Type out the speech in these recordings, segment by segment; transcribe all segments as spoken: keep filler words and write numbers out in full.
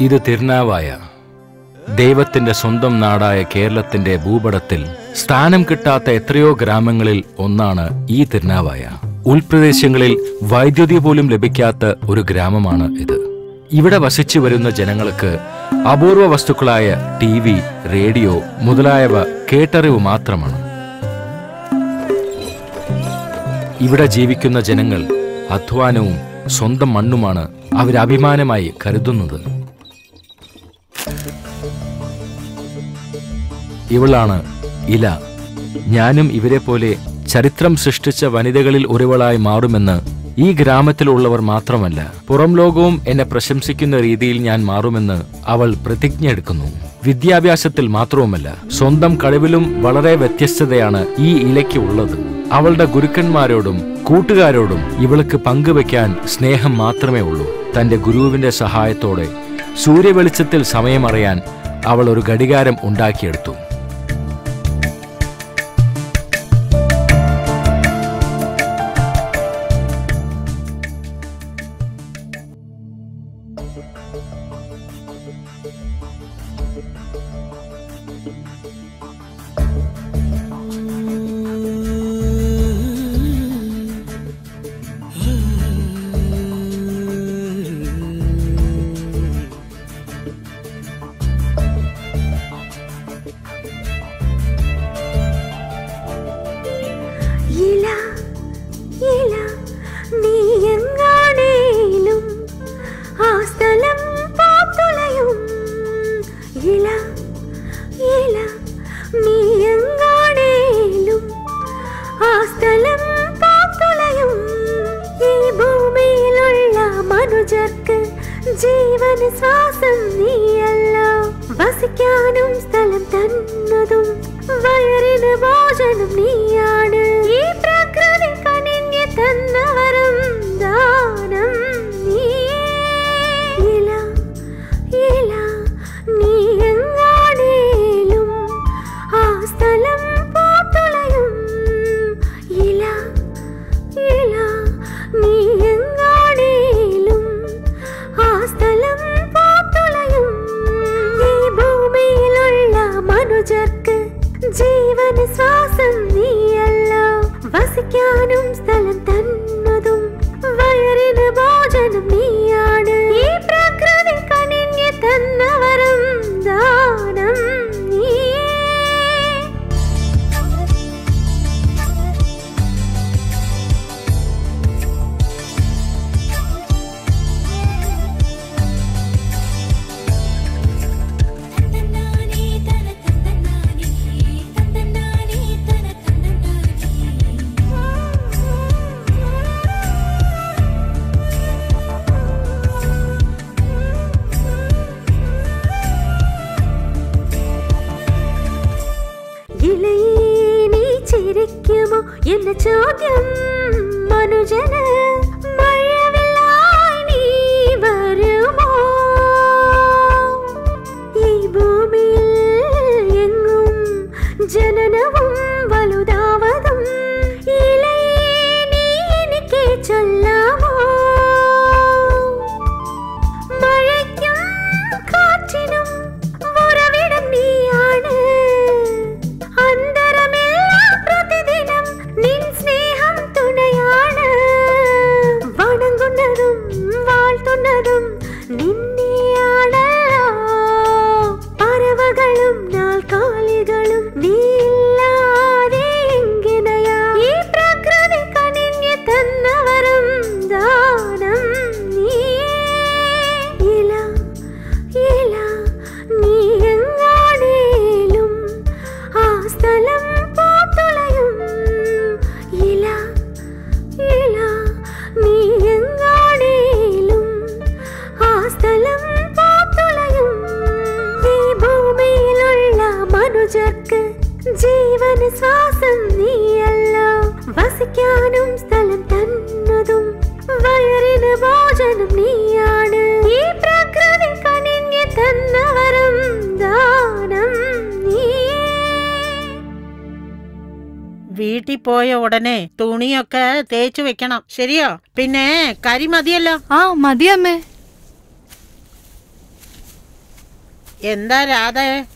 ഇത് തിരുനാവായ, ദൈവത്തിന്റെ സ്വന്തം നാടായ കേരളത്തിന്റെ ഭൂപടത്തിൽ സ്ഥാനം കിട്ടാത്ത എത്രയോ ഗ്രാമങ്ങളിൽ ഒന്നാണ് ഈ തിരുനാവായ. ഉൾപ്രദേശങ്ങളിൽ വൈദ്യുതി പോലും ലഭിക്കാത്ത ഒരു ഗ്രാമമാണ് ഇത്. ഇവിടെ വസിച്ചു വരുന്ന ജനങ്ങൾക്ക് അപൂർവ വസ്തുക്കളായ ടി വി, റേഡിയോ മുതലായവ കേട്ടറിവ് മാത്രമാണ്. ഇവിടെ ജീവിക്കുന്ന ജനങ്ങൾ അധ്വാനവും സ്വന്തം മണ്ണുമാണ് അവരഭിമാനമായി കരുതുന്നത്. ഇവളാണ് ഇല. ഞാനും ഇവരെ പോലെ ചരിത്രം സൃഷ്ടിച്ച വനിതകളിൽ ഒരുവളായി മാറുമെന്ന് ഈ ഗ്രാമത്തിലുള്ളവർ മാത്രമല്ല, പുറം ലോകവും എന്നെ പ്രശംസിക്കുന്ന രീതിയിൽ ഞാൻ മാറുമെന്ന് അവൾ പ്രതിജ്ഞ എടുക്കുന്നു. വിദ്യാഭ്യാസത്തിൽ മാത്രവുമല്ല, സ്വന്തം കഴിവിലും വളരെ വ്യത്യസ്തതയാണ് ഈ ഇലയ്ക്ക് ഉള്ളത്. അവളുടെ ഗുരുക്കന്മാരോടും കൂട്ടുകാരോടും ഇവൾക്ക് പങ്കുവെക്കാൻ സ്നേഹം മാത്രമേ ഉള്ളൂ. തന്റെ ഗുരുവിന്റെ സഹായത്തോടെ സൂര്യവെളിച്ചത്തിൽ സമയമറിയാൻ അവൾ ഒരു ഘടികാരം ഉണ്ടാക്കിയെടുത്തു. ജീവന ശ്വാസം നീയല്ലോ, വസിക്കാനും സ്ഥലം തന്നതും വയറിന് ഭോജനം നീയാണ്. ഈ പ്രകൃതി കനിഞ്ഞ് തന്നവരും ദാനം നീയേ. ഇല ഇല നീ എങ്ങാണേലും ആ സ്ഥലം പൂത്തുളയും. ഇല ഇല നീ എങ്ങാണേലും ആ സ്ഥലം പൂത്തുളയും. ഈ ഭൂമിയിലുള്ള മനുജർക്ക് ജീവന ശ്വാസം നീയല്ലോ, വസിക്കാനും സ്ഥലം തന്നതും വയറിന് ഭോജനം നീയാണ്. ഈ പ്രകൃതി കനിഞ്ഞ് തന്നവരും ദാനം നീയേ. ചിരിക്കുമോ എന്ന ചോദ്യം മനുജന്, മഴവില്ലായി നീ വരുമോ? ഈ ഭൂമിയിൽ എങ്ങും ജനനവും വലുതാവതും ഇലയെ നീ എനിക്ക് ചൊല്ലാമോ? മഴയ്ക്കും കാറ്റിനും ഉറവിടം നീയാണ്. പ്രതിദിനം നിൻ സ്നേഹം തുണയാണ്. വണങ്ങുന്നതും വാഴ്ത്തുന്നതും നിന്നെയാണല്ലോ. പറവകളും നാൽക്കാലികളും നീയില്ലാതെ എങ്ങനെയാ? ഈ പ്രകൃതി കനിഞ്ഞ് തന്നവരും ദാനം നീയേ. ഇല ഇല നീ എങ്ങാണേലും ആ സ്ഥലം പൂത്തുളയും. ഇല ഇല നീ എങ്ങാണേലും ആ സ്ഥലം പൂത്തുളയും. ഈ ഭൂമിയിലുള്ള മനുജർക്ക് ജീവന ശ്വാസം നീയല്ലോ, വസിക്കാനും സ്ഥലം തന്നതും വയറിന് ഭോജനം നീയാണ്. ഈ പ്രകൃതി കനിഞ്ഞ് തന്നവരും ദാനം നീയേ. വീട്ടിൽ പോയ ഉടനെ തുണിയൊക്കെ തേച്ചു വെക്കണം, ശരിയോ? പിന്നെ കരി മതിയല്ലോ? ആ മതിയമ്മേ. എന്താ രാധ,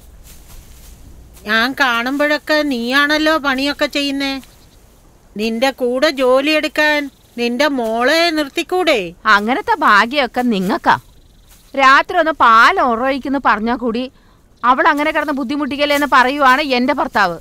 ഞാൻ കാണുമ്പോഴൊക്കെ നീയാണല്ലോ പണിയൊക്കെ ചെയ്യുന്നേ. നിന്റെ കൂടെ ജോലിയെടുക്കാൻ നിന്റെ മോളെ നിർത്തിക്കൂടെ? അങ്ങനത്തെ ഭാഗ്യമൊക്കെ നിങ്ങൾക്കാ. രാത്രി ഒന്ന് പാൽ ഉറയിക്കുന്നു പറഞ്ഞാൽ കൂടി അവൾ അങ്ങനെ കിടന്ന് ബുദ്ധിമുട്ടിക്കല്ലേ എന്ന് പറയുവാണ് എന്റെ ഭർത്താവ്.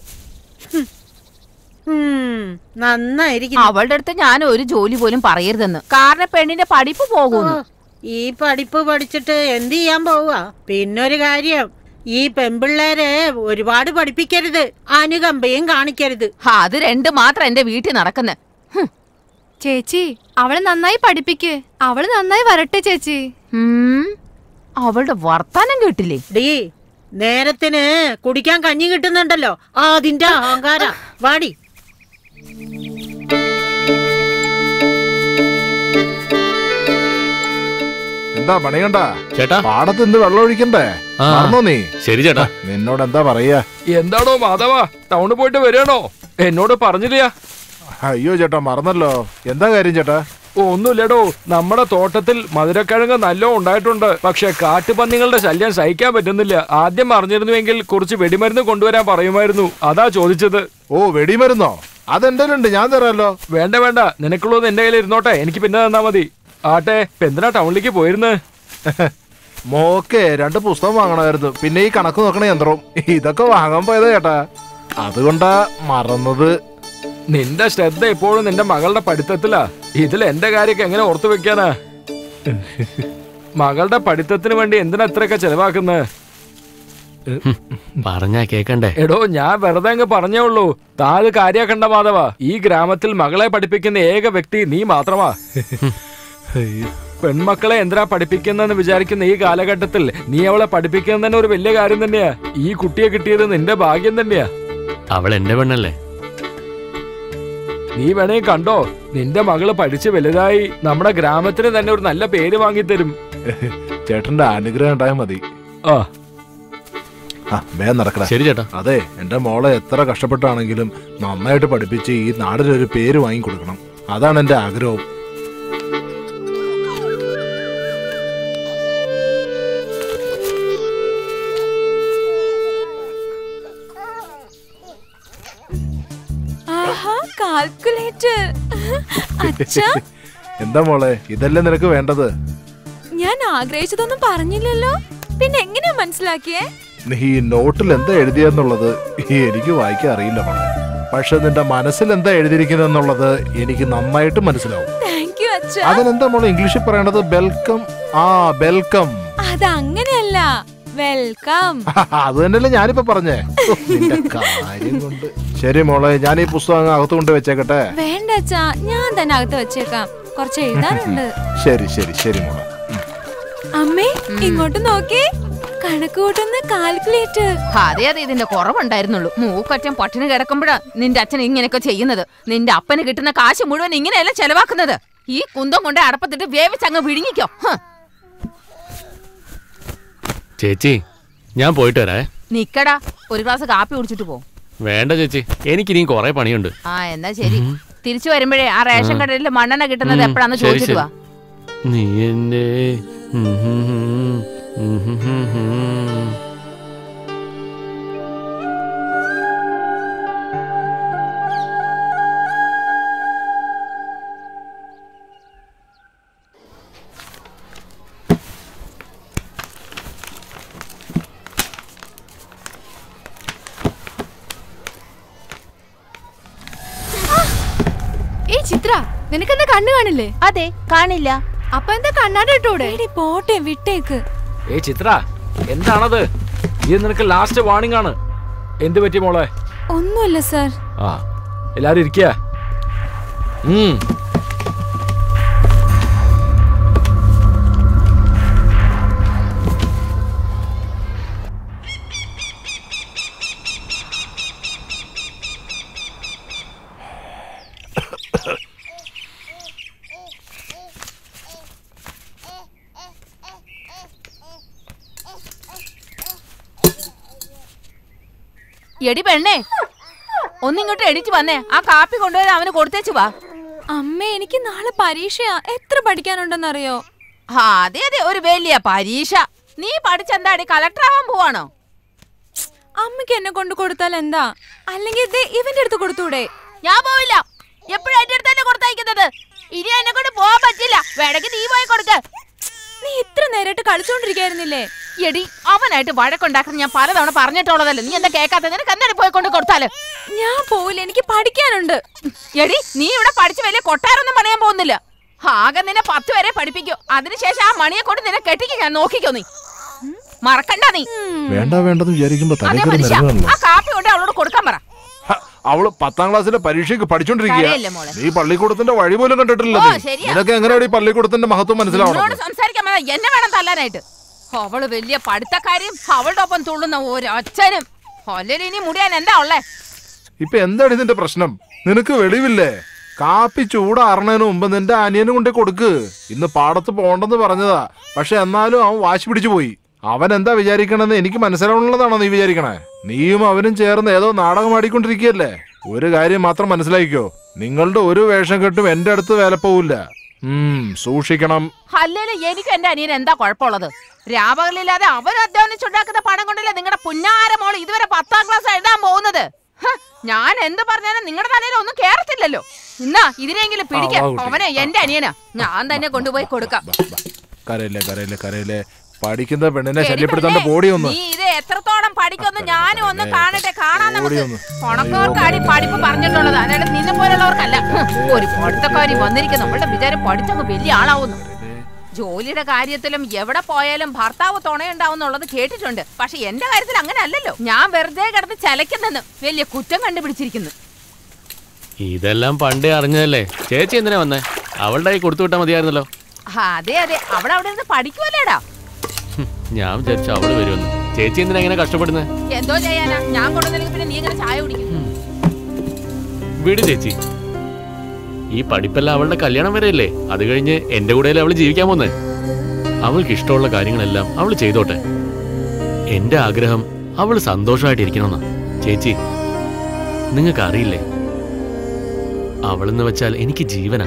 നന്നായിരിക്കും. അവളുടെ അടുത്ത് ഞാൻ ഒരു ജോലി പോലും പറയരുതെന്ന്. കാരണം പെണ്ണിന്റെ പഠിപ്പ് പോകുന്നു. ഈ പഠിപ്പ് പഠിച്ചിട്ട് എന്ത് ചെയ്യാൻ പോവുക? പിന്നൊരു കാര്യം, ഈ പെൺപിള്ളേരെ ഒരുപാട് പഠിപ്പിക്കരുത്, അനുകമ്പയും കാണിക്കരുത്. അത് രണ്ട് മാത്രം എന്റെ വീട്ടിൽ നടക്കുന്നത്. ചേച്ചി അവളെ നന്നായി പഠിപ്പിക്ക്, അവള് നന്നായി വരട്ടെ ചേച്ചി. അവളുടെ വർത്താനം കേട്ടില്ലേ? ഡീ, നേരത്തിന് കുടിക്കാൻ കഞ്ഞി കിട്ടുന്നുണ്ടല്ലോ, അതിന്റെ അഹങ്കാര. വാടി. എന്താ പണിയണ്ട ചേട്ടാ? പാടത്ത് എന്ത് വെള്ളം ഒഴിക്കണ്ടേ? മറന്നോ നീ? ശരി ചേട്ടാ. നിന്നോട് എന്താ പറയാ? എന്താണോ മാധവ, ടൗണിൽ പോയിട്ട് വരികയാണോ? എന്നോട് പറഞ്ഞില്ല. അയ്യോ ചേട്ടാ, മറന്നല്ലോ. എന്താ കാര്യം ചേട്ടാ? ഒന്നുമില്ലടോ, നമ്മുടെ തോട്ടത്തിൽ മധുരക്കിഴങ്ങ് നല്ലോ ഉണ്ടായിട്ടുണ്ട്. പക്ഷെ കാട്ടുപന്നികളുടെ ശല്യം സഹിക്കാൻ പറ്റുന്നില്ല. ആദ്യം അറിഞ്ഞിരുന്നുവെങ്കിൽ കുറച്ച് വെടിമരുന്ന് കൊണ്ടുവരാൻ പറയുമായിരുന്നു. അതാ ചോദിച്ചത്. ഓ, വെടിമരുന്നോ? അതെന്റെ ഉണ്ട്, ഞാൻ തരാമല്ലോ. വേണ്ട വേണ്ട, നിനക്കുള്ളത് എന്റെ കയ്യിൽ ഇരുന്നോട്ടെ, എനിക്ക് പിന്നെ തന്നാ മതി. ആട്ടെ, എന്തിനാ ടൗണിലേക്ക് പോയിരുന്ന്? മോക്കെ രണ്ട് പുസ്തകം വാങ്ങണമായിരുന്നു, പിന്നെ ഈ കണക്ക് നോക്കണ യന്ത്രം, ഇതൊക്കെ വാങ്ങാൻ പോയതാ ചേട്ടാ. അതുകൊണ്ടാ മറന്നത്. നിന്റെ ശ്രദ്ധ എപ്പോഴും നിന്റെ മകളുടെ പഠിത്തത്തിലാ. ഇതിൽ എന്റെ കാര്യമൊക്കെ എങ്ങനെ ഓർത്തു വെക്കാനാ? മകളുടെ പഠിത്തത്തിന് വേണ്ടി എന്തിനാ ഇത്രയൊക്കെ ചെലവാക്കുന്നത്? പറഞ്ഞാ കേക്കണ്ടേ? എടോ, ഞാൻ വെറുതെ അങ്ങ് പറഞ്ഞേ ഉള്ളൂ. താത് കാര്യാക്കണ്ട മാധവ. ഈ ഗ്രാമത്തിൽ മകളെ പഠിപ്പിക്കുന്ന ഏക വ്യക്തി നീ മാത്രമാ. പെൺമക്കളെ എന്തിനാ പഠിപ്പിക്കുന്നെന്ന് വിചാരിക്കുന്ന ഈ കാലഘട്ടത്തിൽ നീ അവളെ പഠിപ്പിക്കുന്നത് തന്നെ ഒരു വലിയ കാര്യം തന്നെയാ. ഈ കുട്ടിയെ കിട്ടിയത് നിന്റെ ഭാഗ്യം തന്നെയാ. അവൾ എന്റെ പെണ്ണല്ലേ? നീ വേണേ കണ്ടോ, നിന്റെ മകള് പഠിച്ച് വലുതായി നമ്മുടെ ഗ്രാമത്തിന് തന്നെ ഒരു നല്ല പേര് വാങ്ങിത്തരും. ചേട്ടന്റെ അനുഗ്രഹം ഉണ്ടായാൽ മതി. ആ വേഗം നടക്കടാ. ശരി ചേട്ടാ. അതെ, എന്റെ മോളെ എത്ര കഷ്ടപ്പെട്ടാണെങ്കിലും നന്നായിട്ട് പഠിപ്പിച്ച് ഈ നാടിനൊരു പേര് വാങ്ങിക്കൊടുക്കണം. അതാണ് എന്റെ ആഗ്രഹം. എന്താ മോളെ, ഇതല്ലേ നിനക്ക് വേണ്ടത്? ഞാൻ ആഗ്രഹിച്ചതൊന്നും പറഞ്ഞില്ലല്ലോ, പിന്നെ എങ്ങനെയാ മനസ്സിലാക്കിയേ? നീ ഈ നോട്ടിൽ എന്താ എഴുതിയെന്നുള്ളത് എനിക്ക് വായിക്കാൻ അറിയില്ല മോളെ. പക്ഷെ നിന്റെ മനസ്സിൽ എന്താ എഴുതിയിരിക്കുന്നെന്നുള്ളത് എനിക്ക് നന്നായിട്ട് മനസ്സിലാവും. അതിനെന്താ മോളെ ഇംഗ്ലീഷിൽ പറയണത്? വെൽക്കം. ആ, വെൽക്കം. അതങ്ങനെയല്ല, വെൽക്കം. അത് തന്നെയല്ലേ ഞാനിപ്പോ പറഞ്ഞേ. നിന്റെ കാര്യം കൊണ്ട്. ശരി മോളെ, ഞാൻ ഈ പുസ്തകം അകത്ത് കൊണ്ട് വെച്ചേക്കട്ടെ? വേണ്ട അച്ഛാ, ഞാൻ തന്നെ അകത്ത് വെച്ചേക്കാം, കുറച്ച് എഴുതാനുണ്ട്. ശരി ശരി ശരി മോളെ. അമ്മേ, ഇങ്ങോട്ട് നോക്കേ, കണക്ക് കൂട്ടുന്ന കാൽക്കുലേറ്റർ. അതെ അതെ, ഇതിന്റെ കുറവുണ്ടായിരുന്നുള്ളൂ. മൂക്കറ്റം പട്ടിണി കിടക്കുമ്പോഴാ നിന്റെ അച്ഛൻ ഇങ്ങനെയൊക്കെ ചെയ്യുന്നത്. നിന്റെ അപ്പന് കിട്ടുന്ന കാശ് മുഴുവൻ ഇങ്ങനെയല്ല ചെലവാക്കുന്നത്. ഈ കുന്തം കൊണ്ട് അടപ്പത്തിട്ട് വേവിച്ചങ്ങ് വിഴുങ്ങിക്കോ. ചേച്ചി, ഞാൻ പോയിട്ട് വരാ. നിക്കടാ, ഒരു ഗ്ലാസ് കാപ്പി കുടിച്ചിട്ട് പോ. വേണ്ട ചേച്ചി, എനിക്കിനി കൊറേ പണിയുണ്ട്. ആ, എന്നാ ശരി. തിരിച്ചു വരുമ്പോഴേ ആ റേഷൻ കടയിൽ മണ്ണെണ്ണ കിട്ടുന്നത് എപ്പോഴാന്ന് ചോദിച്ചിട്ട് വാ. നീ എന്റെ ചിത്ര, നിനക്കെന്താ കണ്ണു കാണില്ലേ? അതെ, കാണില്ല. അപ്പൊ എന്താ കണ്ണാടി ഇട്ടൂടെ? പോട്ടെ, വിട്ടേക്ക്. ഏ ചിത്ര, എന്താണത്? ഇത് നിനക്ക് ലാസ്റ്റ് വാർണിംഗ് ആണ്. എന്ത് പറ്റി മോളെ? ഒന്നുമില്ല സർ. ആ, എല്ലാരും ഇരിക്കുക. എടി പെണ്ണേ, ഒന്നിങ്ങോട്ട് എണീറ്റ് വന്നേ. ആ കാപ്പി കൊണ്ടുവരാൻ അവന് കൊടുത്തേച്ചു വാ. അമ്മ, എനിക്ക് നാളെ പരീക്ഷയാ. എത്ര പഠിക്കാനുണ്ടെന്നറിയോ? അതെ അതെ, ഒരു വലിയ പരീക്ഷ. നീ പഠിച്ചെന്താടി കളക്ടർ ആവാൻ പോവാണോ? അമ്മയ്ക്ക് എന്നെ കൊണ്ട് കൊടുത്താൽ എന്താ? അല്ലെങ്കിൽ ഇവന്റെ അടുത്ത് കൊടുത്തൂടെ? ഞാൻ പോവില്ല. എപ്പോഴും എന്റെ അടുത്ത് തന്നെ കൊടുത്തയക്കുന്നത്. ഇനി എന്നെ കൊണ്ട് പോവാൻ പറ്റില്ല. വേണമെങ്കിൽ നീ പോയി കൊടുക്ക. നീ ഇത്ര നേരമായിട്ട് കളിച്ചോണ്ടിരിക്കായിരുന്നില്ലേ? എടി, അവനായിട്ട് വഴക്കുണ്ടാക്കുന്ന ഞാൻ പലതവണ പറഞ്ഞിട്ടുള്ളതല്ലേ. നീ എന്താ കേൾക്കാത്ത? നിനക്ക് എന്തായാലും പോയി കൊണ്ട് കൊടുത്താല്. ഞാൻ പോവില്ല, എനിക്ക് പഠിക്കാനുണ്ട്. എടി, നീ ഇവിടെ പഠിച്ച് വലിയ കൊട്ടാരൊന്നും പണിയാൻ പോകുന്നില്ല. ആകെ നിന്നെ പത്ത് വരെ പഠിപ്പിക്കൂ. അതിനുശേഷം ആ മണിയെ കൊണ്ട് നിന്നെ കെട്ടിക്ക് ഞാൻ നോക്കിക്കോ. നീ മറക്കണ്ട. നീ വേണ്ട വേണ്ടെന്ന് വിചാരിക്കുമ്പോ ആ കാപ്പി കൊണ്ട് അവളോട് കൊടുക്കാൻ പറ. അവള് പത്താം ക്ലാസ്സിലെ പരീക്ഷയ്ക്ക് പഠിച്ചോണ്ടിരിക്കുക. നീ പള്ളിക്കൂടത്തിന്റെ വഴി പോലും കണ്ടിട്ടില്ല. നിനക്ക് എങ്ങനെയാണ് ഈ പള്ളിക്കൂടത്തിന്റെ മഹത്വം മനസ്സിലാവണം? സംസാരിക്കാൻ എന്നെ വേണം തല്ലാനായിട്ട്. അവള് വലിയ പഠിത്തക്കാരിയും അവളുടെ ഒപ്പം തുള്ളുന്ന ഒരു അച്ഛനും. അല്ലെങ്കിൽ ഇനി മുടിയാൻ എന്താ ഉള്ളേ? ഇപ്പൊ എന്താണ് ഇതിന്റെ പ്രശ്നം? നിനക്ക് വെളിവില്ലേ? കാപ്പി ചൂടാറണതിന് മുമ്പ് നിന്റെ അനിയനും കൊണ്ടേ കൊടുക്ക്. ഇന്ന് പാടത്ത് പോണ്ടെന്ന് പറഞ്ഞതാ, പക്ഷെ എന്നാലും അവൻ വാശി പിടിച്ചു പോയി. അവൻ എന്താ വിചാരിക്കണെന്ന് എനിക്ക് മനസ്സിലാവുന്നതാണോ നീ വിചാരിക്കണേ? നീയും അവനും ചേർന്ന് ഏതോ നാടകം ആടിക്കൊണ്ടിരിക്കുകയല്ലേ. ഒരു കാര്യം മാത്രം മനസ്സിലാക്കിക്കോ, നിങ്ങളുടെ ഒരു വേഷം കെട്ടും എന്റെ അടുത്ത് വില പോവില്ല. ഉം സൂക്ഷിക്കണം. അല്ലേലും എനിക്ക് എന്റെ അനിയൻ എന്താ കുഴപ്പമുള്ളത്? രാപകലില്ലാതെ അവർ അധ്വാനിച്ചുണ്ടാക്കുന്ന പണം കൊണ്ടല്ലേ നിങ്ങളുടെ പുന്നാര മോള് ഇതുവരെ പത്താം ക്ലാസ് എഴുതാൻ പോകുന്നത്. ഞാൻ എന്ത് പറഞ്ഞാലും നിങ്ങളുടെ തലയിൽ ഒന്നും കേറത്തില്ലല്ലോ. എന്നാ ഇതിനെങ്കിലും പിടിക്കാം. അവനെ എന്റെ അനിയനാ, ഞാൻ തന്നെ കൊണ്ടുപോയി കൊടുക്കാം. കരയില്ലേ കരയില്ലേ കരയില്ലേ പഠിക്കുന്ന പെണ്ണിനെ ശല്യപ്പെടുത്താണ്ട് ബോഡി ഒന്ന്. നീ ഇത് എത്രത്തോളം പഠിക്കൊന്ന് ഞാനും ഒന്ന് കാണട്ടെ. കാണാൻ നമുക്ക് ഉണക്കവർക്കാടി പഠിപ്പ് പറഞ്ഞിട്ടുള്ളത്, അല്ലാതെ നിന്നെ പോലുള്ളവർക്കല്ല. ഒരു പഠിത്തക്കാരി വന്നിരിക്കും. നമ്മളുടെ വിചാരം പഠിച്ചങ്ങ് വലിയ ആളാവുന്നു. ജോലിയുടെ കാര്യത്തിലും എവിടെ പോയാലും ഭർത്താവ് തുണയുണ്ടാവുന്നുള്ളത് കേട്ടിട്ടുണ്ട്. പക്ഷെ എന്റെ കാര്യത്തിൽ അങ്ങനെ അല്ലല്ലോ. ഞാൻ വെറുതെ കിടന്ന് ചലയ്ക്കുന്നെന്ന് വലിയ കുറ്റം കണ്ടുപിടിച്ചിരിക്കുന്നു. ഇതെല്ലാം പണ്ടേ അറിഞ്ഞതല്ലേ. ചേച്ചി എന്തിനാ വന്നേ? അവളുടെ കൈ കൊടുത്തു വിട്ടാ മതിയായിരുന്നല്ലോ. അതെ അതെ, അവിടെ അവിടെ നിന്ന് പഠിക്കുമല്ലേടാ. ഞാൻ വിചാരിച്ചു അവള് വരുമെന്ന്. ചേച്ചി എന്തിനാ ഇങ്ങനെ കഷ്ടപ്പെടുന്നത്? എന്തോ ചെയ്യാനാ, ഞാൻ കൊണ്ടുവന്നില്ലെങ്കിൽ പിന്നെ നീ ഇങ്ങനെ ചായ കുടിക്കും. വിട് ചേച്ചി, ഈ പഠിപ്പെല്ലാം അവളുടെ കല്യാണം വരെയല്ലേ. അത് കഴിഞ്ഞ് എന്റെ കൂടെയല്ലേ അവള് ജീവിക്കാൻ പോന്നെ. അവൾക്ക് ഇഷ്ടമുള്ള കാര്യങ്ങളെല്ലാം അവള് ചെയ്തോട്ടെ. എന്റെ ആഗ്രഹം അവള് സന്തോഷമായിട്ടിരിക്കണമെന്നാ. ചേച്ചി, നിങ്ങൾക്ക് അറിയില്ലേ, അവളെന്ന് വെച്ചാൽ എനിക്ക് ജീവനാ.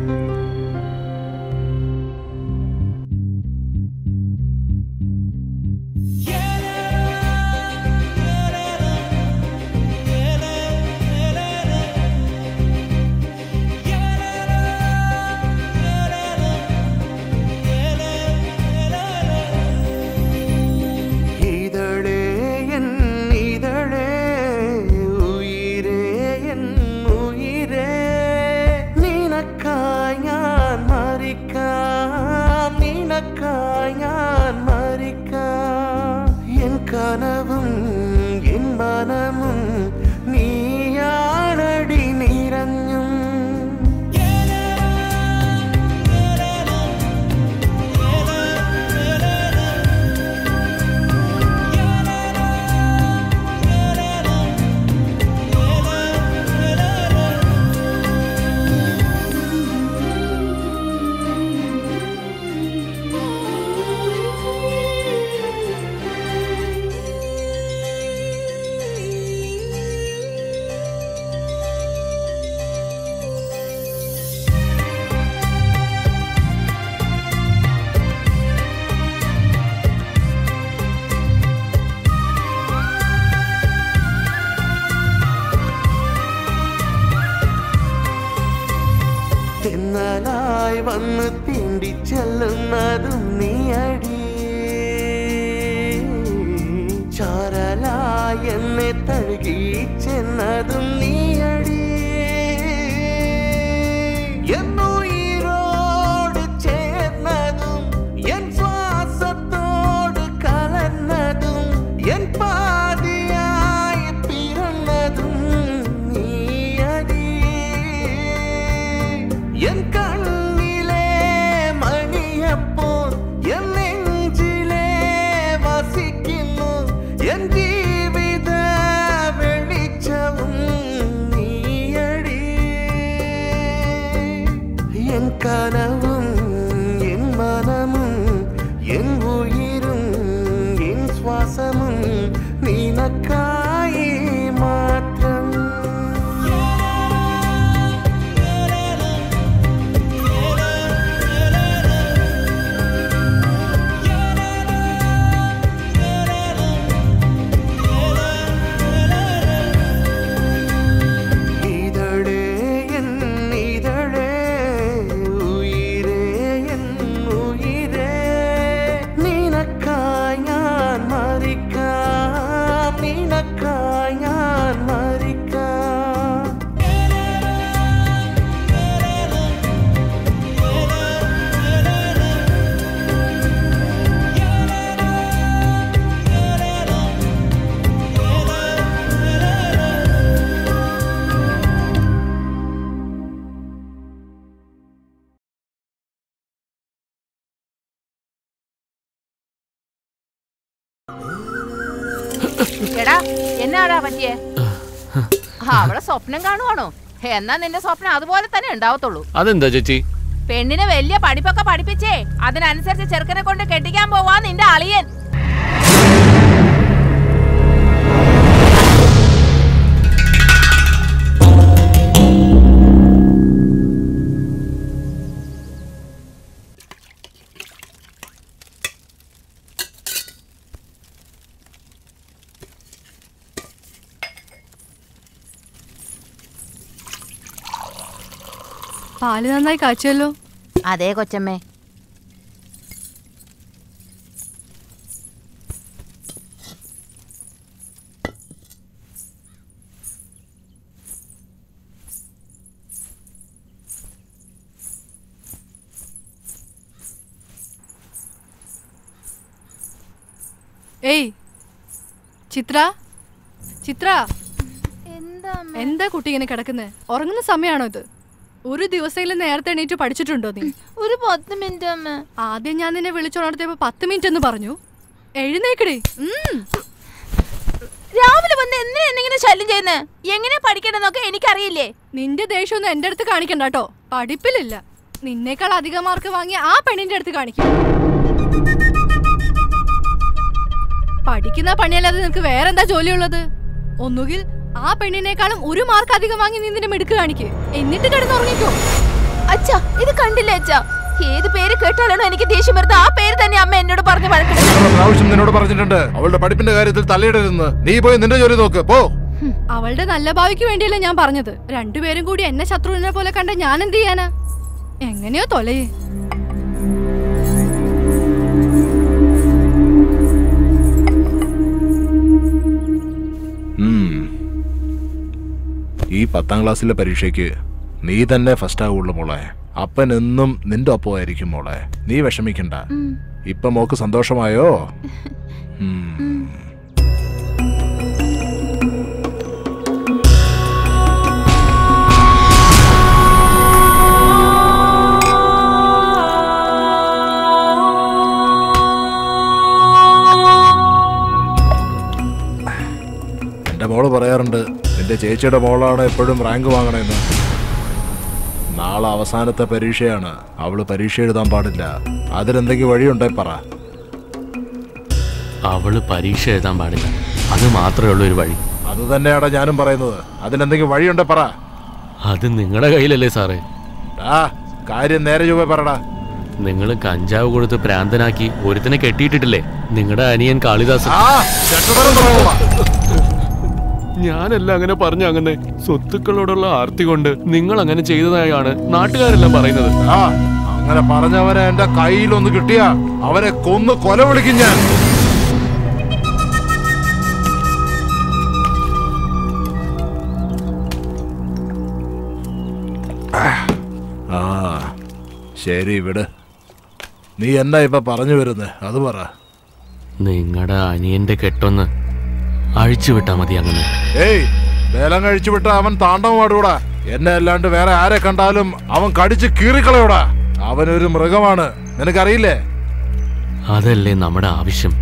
വന്ന് തീണ്ടി ചെല്ലുന്നതും നീയടി, ചാരലായി എന്നെ തഴുകി ചെന്നതും നീയടി, എന്നുയിരോട് ചേർന്നതും എൻ ശ്വാസത്തോട് കലർന്നതും എൻ പാതിയായി പിറന്നതും നീയടി, എൻ കണ്ണിലെ മണിയപ്പോൾ എൻ നെഞ്ചിലെ വസിക്കുന്നു എൻ ജീവിത വെളിച്ചവും നീയടി, എൻ കനവും എൻ മനമും എൻ ഉയിരും എൻ ശ്വാസമും നിനക്കായി മാത്രം. എടാ എന്നാടാ പറ്റിയേ? അവളെ സ്വപ്നം കാണുവാണോ? എന്നാ നിന്റെ സ്വപ്നം അതുപോലെ തന്നെ ഉണ്ടാവത്തുള്ളൂ. അതെന്താ ചേച്ചി? പെണ്ണിനെ വലിയ പഠിപ്പൊക്കെ പഠിപ്പിച്ചേ അതിനനുസരിച്ച് ചെറുക്കനെ കൊണ്ട് കെട്ടിക്കാൻ പോവാ നിന്റെ അളിയൻ. പാല് നന്നായി കാച്ചല്ലോ. അതേ കൊച്ചമ്മേ. ഏയ് ചിത്ര, ചിത്ര, എന്താ കുട്ടി ഇങ്ങനെ കിടക്കുന്നത്? ഉറങ്ങുന്ന സമയമാണോ ഇത്? ഒരു ദിവസം നേരത്തെ എണീറ്റ് പഠിച്ചിട്ടുണ്ടോ നീ? ഒരു പത്ത് മിനിറ്റ് അമ്മ. ആദ്യം ഞാൻ നിന്നെ വിളിച്ചോണർത്തിയപ്പോ പത്ത് മിനിറ്റ് എന്ന് പറഞ്ഞു. എഴുന്നേക്കടേ. രാവിലെ വന്ന് എന്തിനാ എന്നെങ്ങനെ ശല്യം ചെയ്യുന്നേ? എങ്ങനെ പഠിക്കണമെന്നൊക്കെ എനിക്കറിയില്ലേ. നിന്റെ ദേഷ്യമൊന്നും എന്റെ അടുത്ത് കാണിക്കണ്ട കേട്ടോ. പഠിപ്പിലില്ല. നിന്നേക്കാൾ അധികം മാർക്ക് വാങ്ങിയ ആ പെണ്ണിന്റെ അടുത്ത് കാണിക്കും. പഠിക്കുന്ന പണിയല്ലാതെ നിനക്ക് വേറെന്താ ജോലിയുള്ളത്? ഒന്നുകിൽ ആ പെണ്ണിനേക്കാളും ഒരു മാർക്ക് അധികം വാങ്ങി നീ നിന്നെ മിടുക്ക് കാണിക്ക്, എന്നിട്ട് കിടന്നുറങ്ങിക്കോ. അച്ഛാ ഇത് കണ്ടില്ലേ അച്ഛാ? ഏത് പേര് കേട്ടാലാണോ എനിക്ക് ദേഷ്യം വരുന്നത് ആ പേര് തന്നെ അമ്മ എന്നോട് പറഞ്ഞു പ്രാവശ്യം നിന്നോട് പറഞ്ഞിട്ടുണ്ട് അവളുടെ പഠിപ്പിന്റെ കാര്യത്തിൽ തലയിടരുന്ന്. നീ പോയി നിന്റെ ജോലി നോക്ക് പോ. അവളുടെ നല്ല ഭാവിക്ക് വേണ്ടിയല്ല ഞാൻ പറഞ്ഞത്. രണ്ടുപേരും കൂടി എന്നെ ശത്രുവിനെ പോലെ കണ്ട ഞാൻ എന്ത് ചെയ്യാനാ? എങ്ങനെയോ തൊലയേ. ഈ പത്താം ക്ലാസ്സിലെ പരീക്ഷയ്ക്ക് നീ തന്നെ ഫസ്റ്റ് ആവുള്ളൂ മോളെ. അപ്പൻ എന്നും നിന്റെ ഒപ്പമായിരിക്കും മോളെ. നീ വിഷമിക്കണ്ട. ഇപ്പൊ മോക്ക് സന്തോഷമായോ? എന്റെ മോള് പറയാറുണ്ട് നിന്റെ ചേച്ചിയുടെ മോളാണ് എപ്പോഴും റാങ്ക് വാങ്ങണമെന്ന്. നാളെ അവസാനത്തെ പരീക്ഷയാണ്. അവള് പരീക്ഷ എഴുതാൻ പാടില്ല. അതിലെന്തെങ്കിലും വഴിയുണ്ടേ പറ. അവള് പരീക്ഷ എഴുതാൻ പാടില്ല, അത് മാത്രമേ ഉള്ളൂ ഒരു വഴി. അത് തന്നെയാടാ ഞാനും പറയുന്നത്. അതിലെന്തെങ്കിലും വഴിയുണ്ടേ പറ. അത് നിങ്ങളുടെ കയ്യിലല്ലേ സാറേ? ആ കാര്യം നേരെ ചൊവ്വേ പറടാ. നിങ്ങൾ കഞ്ചാവ് കൊടുത്ത് പ്രാന്തനാക്കി ഒരുത്തിനെ കെട്ടിയിട്ടിട്ടില്ലേ നിങ്ങളുടെ അനിയൻ കാളിദാസൻ? ഞാനല്ല അങ്ങനെ പറഞ്ഞു. അങ്ങനെ സ്വത്തുക്കളോടുള്ള ആർത്തി കൊണ്ട് നിങ്ങൾ അങ്ങനെ ചെയ്തതായാണ് നാട്ടുകാരെല്ലാം പറയുന്നത്. ആ അങ്ങനെ പറഞ്ഞവനെ എന്റെ കയ്യിലൊന്ന് കിട്ടിയാ അവനെ കൊന്ന് കൊല വിളിക്കും ഞാൻ. ആ ശരി വിട്. നീ എന്നാ ഇപ്പൊ പറഞ്ഞു വരുന്നേ അത് പറ. നിങ്ങളുടെ അനിയന്റെ കെട്ടൊന്ന് അഴിച്ചുവിട്ടാ മതി. അങ്ങനെ ഏയ് വേലം കഴിച്ചുവിട്ട അവൻ താണ്ഡവമാടൂടാ. എന്നെ അല്ലാണ്ട് വേറെ ആരെ കണ്ടാലും അവൻ കടിച്ച് കീറിക്കളയൂടാ. അവനൊരു മൃഗമാണ്, നിനക്കറിയില്ലേ? അതല്ലേ നമ്മുടെ ആവശ്യം.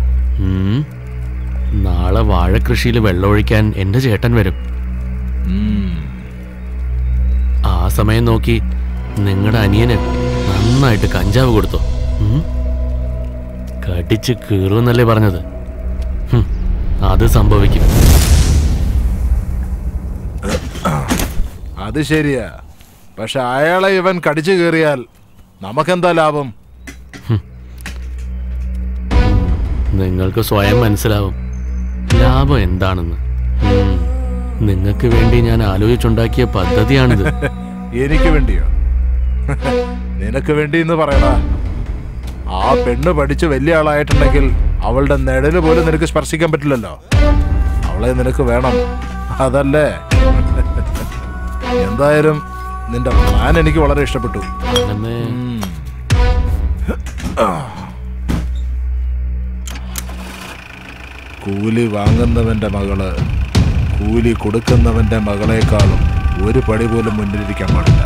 നാളെ വാഴക്കൃഷിയിൽ വെള്ളമൊഴിക്കാൻ എന്റെ ചേട്ടൻ വരും. ആ സമയം നോക്കി നിങ്ങളുടെ അനിയന് നന്നായിട്ട് കഞ്ചാവ് കൊടുത്തോ. കടിച്ച് കീറുമെന്നല്ലേ പറഞ്ഞത്? അത് സംഭവിക്കും. അത് ശരിയാ. പക്ഷെ അയാളെ ഇവൻ കടിച്ചു കീറിയാൽ നമുക്കെന്താ ലാഭം? നിങ്ങൾക്ക് സ്വയം മനസ്സിലാവും ലാഭം എന്താണെന്ന്. നിങ്ങൾക്ക് വേണ്ടി ഞാൻ ആലോചിച്ചുണ്ടാക്കിയ പദ്ധതിയാണിത്. എനിക്ക് വേണ്ടിയോ? നിനക്ക് വേണ്ടി എന്ന് പറയടാ. ആ പെണ്ണ് പഠിച്ച് വലിയ ആളായിട്ടുണ്ടെങ്കിൽ അവളുടെ നിഴല് പോലും നിനക്ക് സ്പർശിക്കാൻ പറ്റില്ലല്ലോ. അവളെ നിനക്ക് വേണം, അതല്ലേ? എന്തായാലും നിന്റെ പ്ലാൻ എനിക്ക് വളരെ ഇഷ്ടപ്പെട്ടു. കൂലി വാങ്ങുന്നവന്റെ മകള് കൂലി കൊടുക്കുന്നവന്റെ മകളെക്കാളും ഒരു പടി പോലും മുന്നിലിരിക്കാൻ പാടില്ല.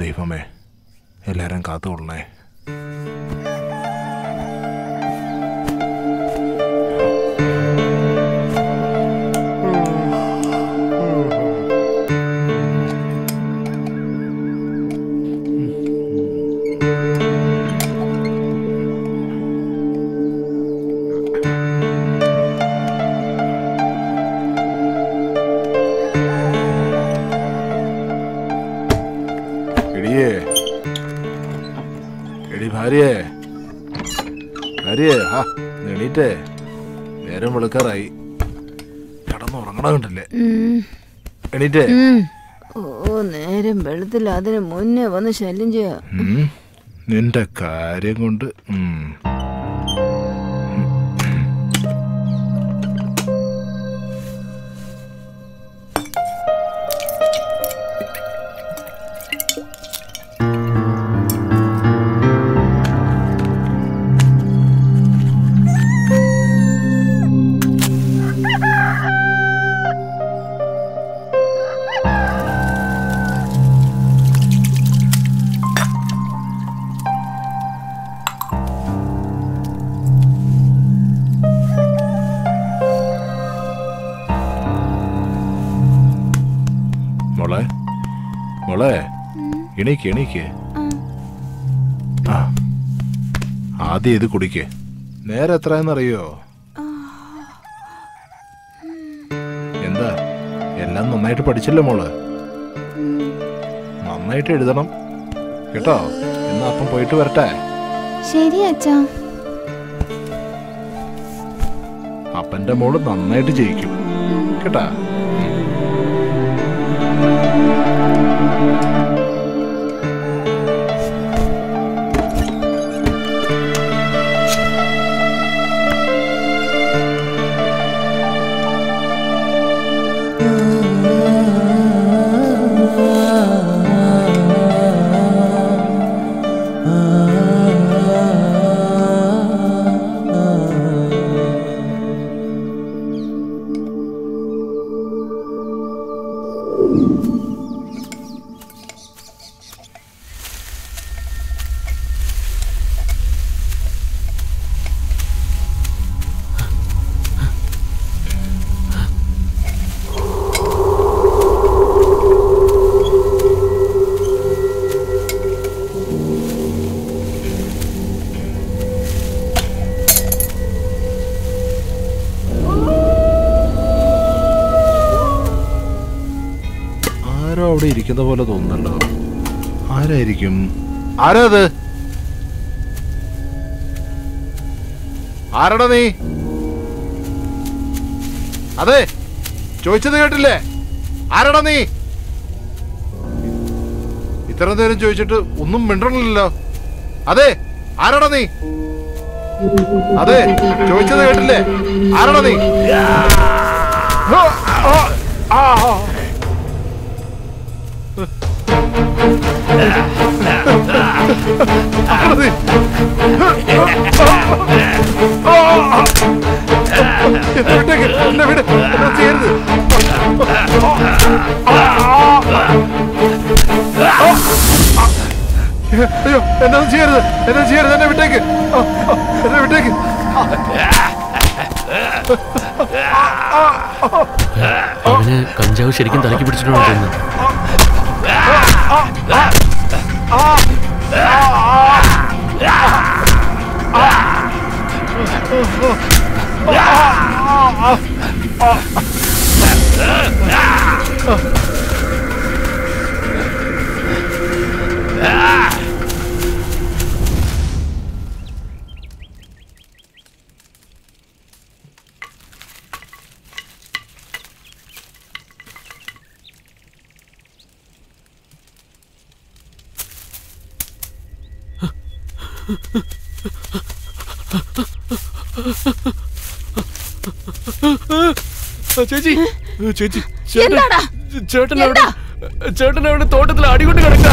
ദൈവമേ, എല്ലാരും കാത്തുകൊള്ളണേ. ഭാര്യേ ഭാര്യേ ആ എണീറ്റേ, നേരം വെളുക്കാറായി. കിടന്നുറങ്ങണ കണ്ടില്ലേ? എണീറ്റേ. ഓ നേരം വെളുത്തില്ല, അതിന് മുന്നേ വന്ന് ശല്യം ചെയ്യാ. നിന്റെ കാര്യം കൊണ്ട് എണീക്ക് എണീക്ക്. ആ ആദ്യം ഇത് കുടിക്ക്. നേരെ എത്രയെന്നറിയോ? എന്താ എല്ലാം നന്നായിട്ട് പഠിച്ചില്ലേ മോള്? നന്നായിട്ട് എഴുതണം കേട്ടോ. എന്നാ അപ്പം പോയിട്ട് വരട്ടെ. ശരി അച്ഛാ. അപ്പന്റെ മോള് നന്നായിട്ട് ജയിക്കും കേട്ടാ. അവിടെ ഇരിക്കുന്ന പോലെ തോന്നുന്നുണ്ടോ? ആരായിരിക്കും? ആരാത്? ആരടാ നീ? അതെ ചോദിച്ചത് കേട്ടില്ലേ? ആരടാ നീ? ഇത്ര നേരം ചോദിച്ചിട്ട് ഒന്നും മിണ്ടണില്ലല്ലോ. അതെ ആരടാ നീ? അതെ ചോദിച്ചത് കേട്ടില്ലേ? ആരടാ നീ? അയ്യോ എന്നാ ചെയ്യരുത്, എന്നാ ചെയ്യരുത്, എന്നെ വിട്ടേക്ക്, എന്നെ വിട്ടേക്ക്. അവന് കഞ്ചാവ് ശരിക്കും തലക്കി പിടിച്ചിട്ടുണ്ടോ തോന്നുന്നു. ചേച്ചി ചേച്ചി ചേട്ടൻ ചേട്ടൻ അവിടെ തോട്ടത്തിൽ അടികൊണ്ട് കിടക്കാം.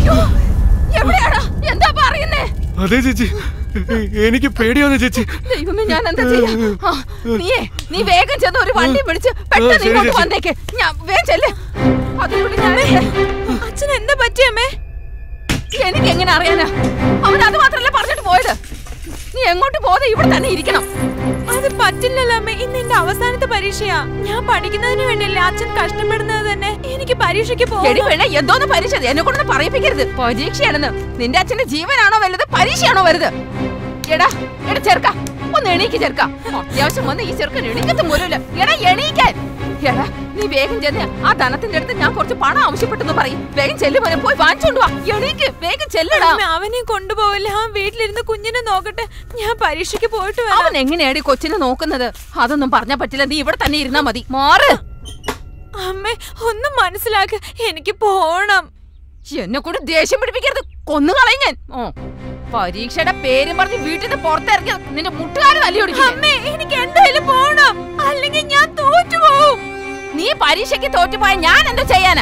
എന്താ പറയുന്നേ? അതെ ചേച്ചി, എനിക്ക് പേടിയാവുന്നു ചേച്ചി. ദൈവമേ ഞാൻ എന്താ ചെയ്യാ? നീയേ നീ വേഗം ചെന്ന് ഒരു വണ്ടി പിടിച്ച് പെട്ടെന്ന് ഇങ്ങോട്ട് വന്നേക്ക്. ഞാൻ വേഗം ചെല്ലേ. അതിലൂടെ ഞാൻ അച്ഛൻ എന്താ പറ്റിയമ്മേ? എനിക്ക് എങ്ങനെ അറിയാനാ? അവൻ അത് മാത്രല്ലേ പറഞ്ഞിട്ട് പോയത്. നീ എങ്ങോട്ട് പോകാതെ ഇവിടെ തന്നെ ഇരിക്കണം. അത് പറ്റില്ലല്ലോ അമ്മ. ഇന്ന് എന്റെ അവസാനത്തെ പരീക്ഷയാ. ഞാൻ പഠിക്കുന്നതിന് വേണ്ടിയല്ലേ അച്ഛൻ കഷ്ടപ്പെടുന്നത് തന്നെ. എനിക്ക് പരീക്ഷയ്ക്ക് പോകണം. എന്തോന്ന് പരീക്ഷ? എന്നെ കൊണ്ടൊന്ന് പറയിപ്പിക്കരുത്. പരീക്ഷയാണെന്ന്. നിന്റെ അച്ഛന്റെ ജീവനാണോ വലുത്, പരീക്ഷയാണോ വലുത്? എടാ എടാ ചെറുക്ക, ഒന്ന് എണീക്ക് ചെറുക്ക. അത്യാവശ്യം വന്ന് ഈ ചെറുക്കൻ എണീക്കത്തും പോലുമില്ല. എടാ എണീക്കാൻ. എടാ നീ വേഗം ചെന്ന് ആ ധനത്തിന്റെ അടുത്ത് ഞാൻ കുറച്ച് പണം ആവശ്യപ്പെട്ടെന്ന് പറയും. വേഗം ചെല്ലു പോലെ പോയി വാങ്ങിച്ചോണ്ട് വാ. എണീക്ക്, വേഗം ചെല്ലടാ. അവനെ കൊണ്ടുപോവില്ല. അവൻ വീട്ടിലിരുന്ന് കുഞ്ഞിനെ നോക്കട്ടെ. ഞാൻ പരീക്ഷയ്ക്ക് പോയിട്ട് വരാം. അവൻ എങ്ങനെയാണ് കൊച്ചിനെ നോക്കുന്നത്? അതൊന്നും പറഞ്ഞാ പറ്റില്ല. നീ ഇവിടെ തന്നെ ഇരുന്നാ മതി. മാറ്. അമ്മേ ഒന്നും മനസ്സിലാക്ക. എനിക്ക് പോണം. എന്നെ കൂടെ ദേഷ്യം പിടിപ്പിക്കരുത്. കൊന്നുകളയും ഞാൻ. ഓ പരീക്ഷയുടെ പേരും പറഞ്ഞ് വീട്ടിൽ നിന്ന് പുറത്തിറങ്ങിയ നിന്റെ മുട്ടുകാര് തല്ലിയൊടിക്കും. അമ്മേ എനിക്ക് എന്തായാലും പോണം, അല്ലെങ്കിൽ ഞാൻ തോറ്റുപോകും. നീ പരീക്ഷയ്ക്ക് തോറ്റുപോയ ഞാൻ എന്താ ചെയ്യാനാ?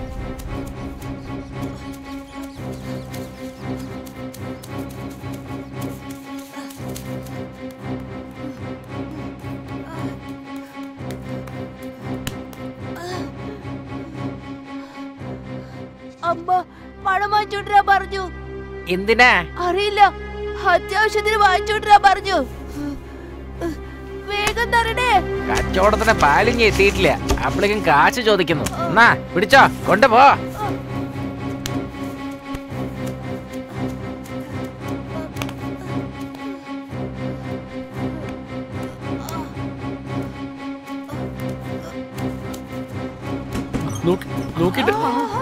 അമ്മ പണം വാങ്ങിച്ചോണ്ടിരാ പറഞ്ഞു. എന്തിനാ അറിയില്ല, അത്യാവശ്യത്തിന് വാങ്ങിച്ചോണ്ടിരാ പറഞ്ഞു. വേഗം തരണേ. കച്ചവടത്തിന് പാലിങ് എത്തിയിട്ടില്ല, അപ്പോഴേക്കും കാശ് ചോദിക്കുന്നു. എന്നാ പിടിച്ചോ, കൊണ്ടുപോ. നോക്കിട്ട്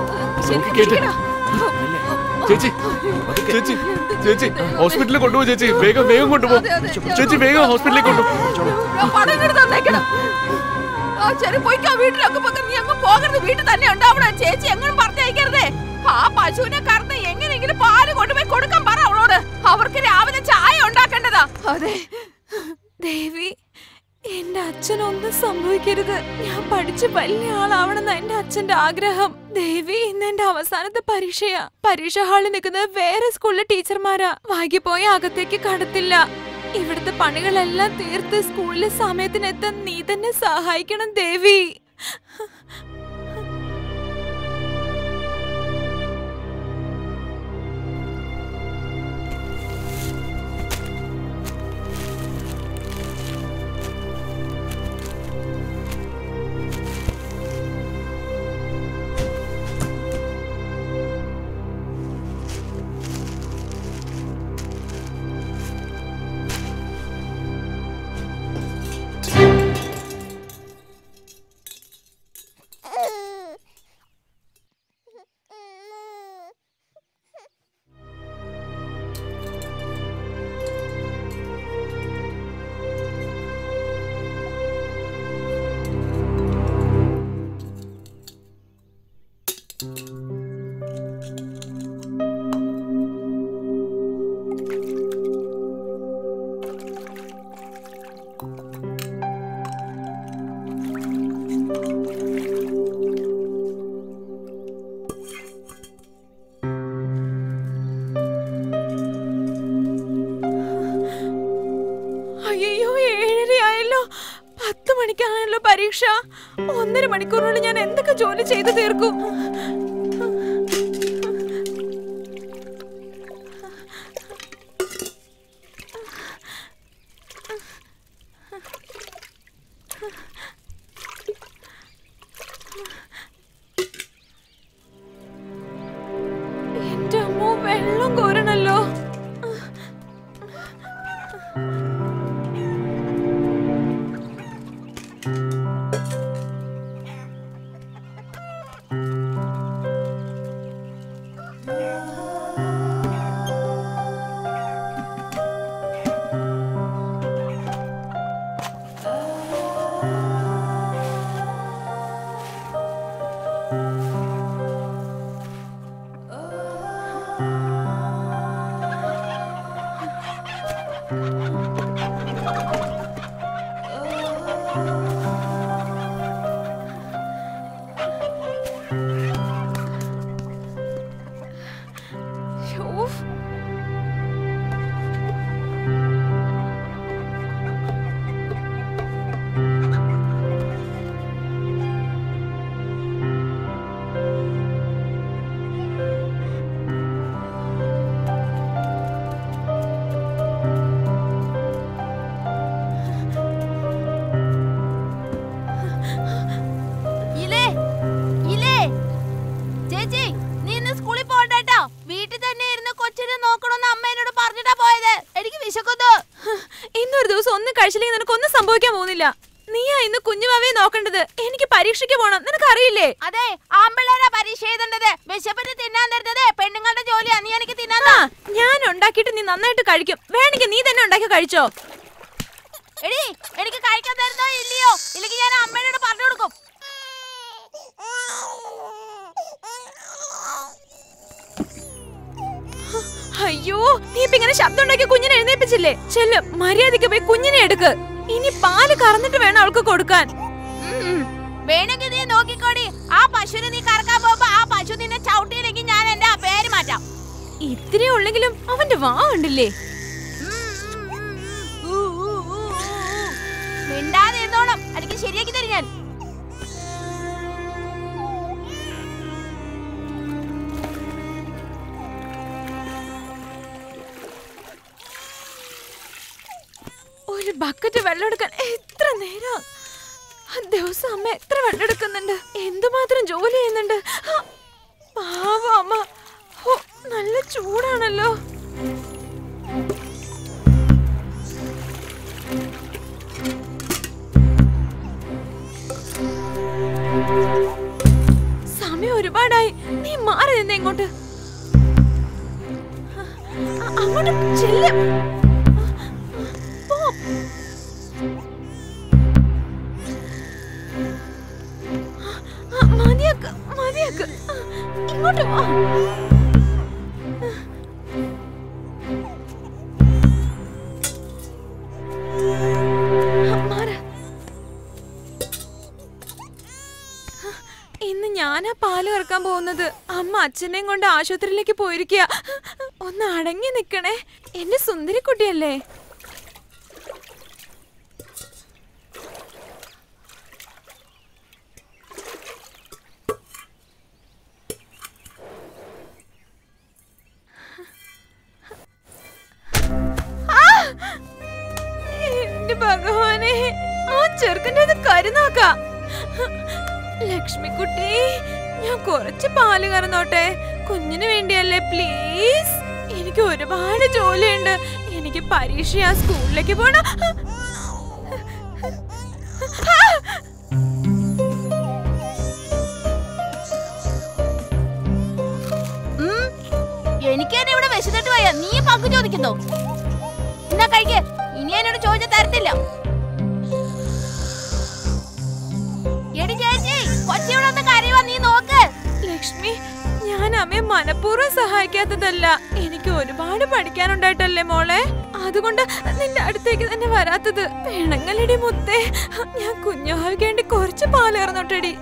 ചേച്ചി ചേച്ചി ചേച്ചി ഹോസ്പിറ്റലിൽ കൊണ്ടുപോ. ചേച്ചി വേഗം വേഗം കൊണ്ടുപോ. ചേച്ചി വേഗം ഹോസ്പിറ്റലിൽ കൊണ്ടുപോ. വീട്ടിൽ തന്നെ ഉണ്ടാവണം. ചേച്ചി എങ്ങനെ പറഞ്ഞയക്കരുതേ. ആ പശുവിനെ കറന്ന് എങ്ങനെയെങ്കിലും പാല് കൊണ്ടുപോയി കൊടുക്കാൻ പറ അവളോട്. അവർക്ക് രാവിലെ ചായ ഉണ്ടാക്കേണ്ടതാ. അതെ ദേവി, എന്റെ അച്ഛനൊന്നും സംഭവിക്കരുത്. ഞാൻ പഠിച്ച് വലിയ ആളാവണമെന്ന എന്റെ അച്ഛന്റെ ആഗ്രഹം. ദേവി ഇന്ന് എന്റെ അവസാനത്തെ പരീക്ഷയാ. പരീക്ഷ ഹാളിൽ നിൽക്കുന്നത് വേറെ സ്കൂളിലെ ടീച്ചർമാരാ. വൈകിപ്പോയ അകത്തേക്ക് കടത്തില്ല. ഇവിടുത്തെ പണികളെല്ലാം തീർത്ത് സ്കൂളിലെ സമയത്തിനെത്താൻ നീ തന്നെ സഹായിക്കണം ദേവി. പരീക്ഷ. ഒന്നര മണിക്കൂറിനുള്ളിൽ ഞാൻ എന്തൊക്കെ ജോലി ചെയ്തു തീർക്കും. എന്റെ അമ്മ വെള്ളം കോരണല്ലോ. ഇന്ന് കുഞ്ഞുമാവയെ നോക്കേണ്ടത്. എനിക്ക് പരീക്ഷയ്ക്ക് പോണം, നിനക്കറിയില്ലേ? അതെ, ആമ്പിള്ളേരാ പരീക്ഷ എഴുതേണ്ടത്. വിശപ്പിന് തിന്നാൻ തരുന്നത് പെണ്ണുങ്ങളുടെ ജോലിയാ. നീ എനിക്ക് തിന്നാ. ഞാൻ ഉണ്ടാക്കിയിട്ട് നീ നന്നായിട്ട് കഴിക്കും. വേണമെങ്കിൽ നീ തന്നെ ഉണ്ടാക്കി കഴിച്ചോ. എടി, എനിക്ക് കഴിക്കാൻ തരുന്നോ ഇല്ലയോ? ഇല്ലെങ്കിൽ ഞാൻ അമ്മേനോട് പറഞ്ഞു കൊടുക്കും. അയ്യോ, നീ ഇപ്പൊ ഇങ്ങനെ ശബ്ദം ഉണ്ടാക്കി കുഞ്ഞിനെ എഴുന്നേപ്പിച്ചില്ലേ? ചെല്ല്, മര്യാദയ്ക്ക് പോയി കുഞ്ഞിനെ എടുക്ക്. ഇനി പാല് കറന്നിട്ട് വേണം അവൾക്ക് കൊടുക്കാൻ. വേണമെങ്കിൽ നീ നോക്കിക്കോടി. ആ പശുവിനെ നീ കറക്കാൻ പോകുമ്പോ ആ പശു നിന്നെ ചവിട്ടിയില്ലെങ്കിൽ ഞാൻ എന്റെ പേര് മാറ്റാം. ഇത്തിരി ഉള്ളെങ്കിലും അവന്റെ വാ ഉണ്ടല്ലേ. മിണ്ടാതെ ഇരുന്നോണം, അല്ലെങ്കിൽ ശരിയാക്കി തരും ഞാൻ. ഒരു ബക്കറ്റ് വെള്ളം എടുക്കാൻ എത്ര നേരം? ദിവസം അമ്മ എത്ര വെള്ളം എടുക്കുന്നുണ്ട്, എന്തുമാത്രം ജോലി ചെയ്യുന്നുണ്ട്. പാവം അമ്മ. ഓ, നല്ല ചൂടാണല്ലോ. സമയം ഒരുപാടായി. നീ മാറി നിന്നെ ഇങ്ങോട്ട്. അങ്ങോട്ട് ചെല്ലും. മതിയാക്ക്, മതിയാക്ക്. ഇങ്ങോട്ട് വാ. ഇന്ന് ഞാനാ പാല് കറക്കാൻ പോകുന്നത്. അമ്മ അച്ഛനെയും കൊണ്ട് ആശുപത്രിയിലേക്ക് പോയിരിക്കുക. ഒന്ന് അടങ്ങി നിക്കണേ, എന്റെ സുന്ദരിക്കുട്ടിയല്ലേ. എന്റെ ഭഗവാനെ, ആ ചെറുക്കൻ്റെ അത് കരുനാക്ക. ലക്ഷ്മിക്കുട്ടി, ഞാൻ കുറച്ച് പാല് കറന്നോട്ടെ, കുഞ്ഞിന് വേണ്ടിയല്ലേ പ്ലീസ്. എനിക്ക് ഒരുപാട് ജോലിയുണ്ട്. എനിക്ക് പരീക്ഷയാ, സ്കൂളിലേക്ക് പോണം. എനിക്ക് തന്നെ ഇവിടെ വിശന്നിട്ട് പോയ നീ പങ്കു ചോദിക്കുന്നോ? എന്നാ കഴിക്ക്. ഇനി എന്നോട് ചോദിച്ച തരത്തില്ല. എടി ചേച്ചി, കൊച്ചിയോടെ ഒന്ന് കരയുവാ, നീ നോക്ക്. ലക്ഷ്മി, ഞാൻ അമ്മയെ മനഃപൂർവ്വം സഹായിക്കാത്തതല്ല. എനിക്ക് ഒരുപാട് പഠിക്കാനുണ്ടായിട്ടല്ലേ മോളെ, അതുകൊണ്ട് നിന്റെ അടുത്തേക്ക് തന്നെ വരാത്തത്. പിണങ്ങലടി മുത്തേ, ഞാൻ കുഞ്ഞുവാവിക്ക് വേണ്ടി കുറച്ച് പാല് കറന്നോട്ടെടി.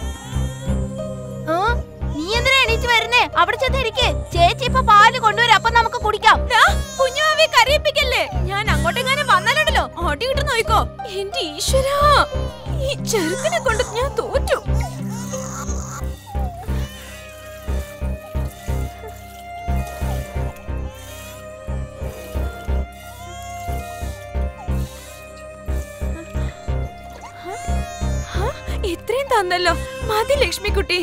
നീ എന്തിനാ എണീറ്റ് വരുന്നേ? അവിടെ ചെന്നിരിക്കേ. ചേച്ചി ഇപ്പൊ പാല് കൊണ്ടുവരും, അപ്പൊ നമുക്ക് കുടിക്കാം. കുഞ്ഞുവാവെ കരയിപ്പിക്കല്ലേ. ഞാൻ അങ്ങോട്ടെങ്ങാനും വന്നാലുണ്ടല്ലോ ഓടി കിട്ടു നോയിക്കോ. എന്റെ ഈശ്വരാ, ഈ ചെറുക്കനെ കൊണ്ട് ഞാൻ തോറ്റു. ഇത്രയും തന്നല്ലോ, മതി ലക്ഷ്മിക്കുട്ടി.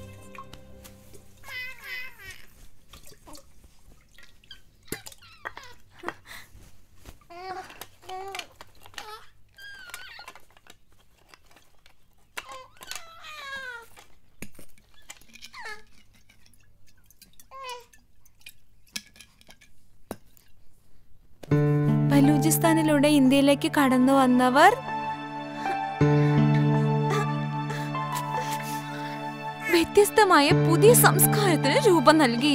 ബലൂചിസ്ഥാനിലൂടെ ഇന്ത്യയിലേക്ക് കടന്നു വന്നവർ വ്യത്യസ്തമായ പുതിയ സംസ്കാരത്തിന് രൂപം നൽകി.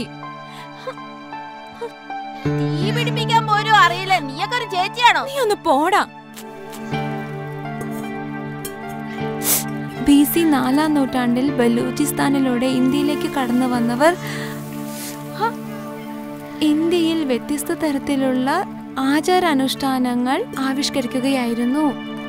തീ പിടിപ്പിക്കാൻ പോലും അറിയില്ല, നീയൊക്കെ ഒരു ചേച്ചിയാണോ? നീ ഒന്ന് പോടാ. ബി സി നാലാം നൂറ്റാണ്ടിൽ ബലൂചിസ്ഥാനിലൂടെ ഇന്ത്യയിലേക്ക് കടന്നു വന്നവർ ഇന്ത്യയിൽ വ്യത്യസ്ത തരത്തിലുള്ള ആചാരാനുഷ്ഠാനങ്ങൾ ആവിഷ്കരിക്കുകയായിരുന്നു.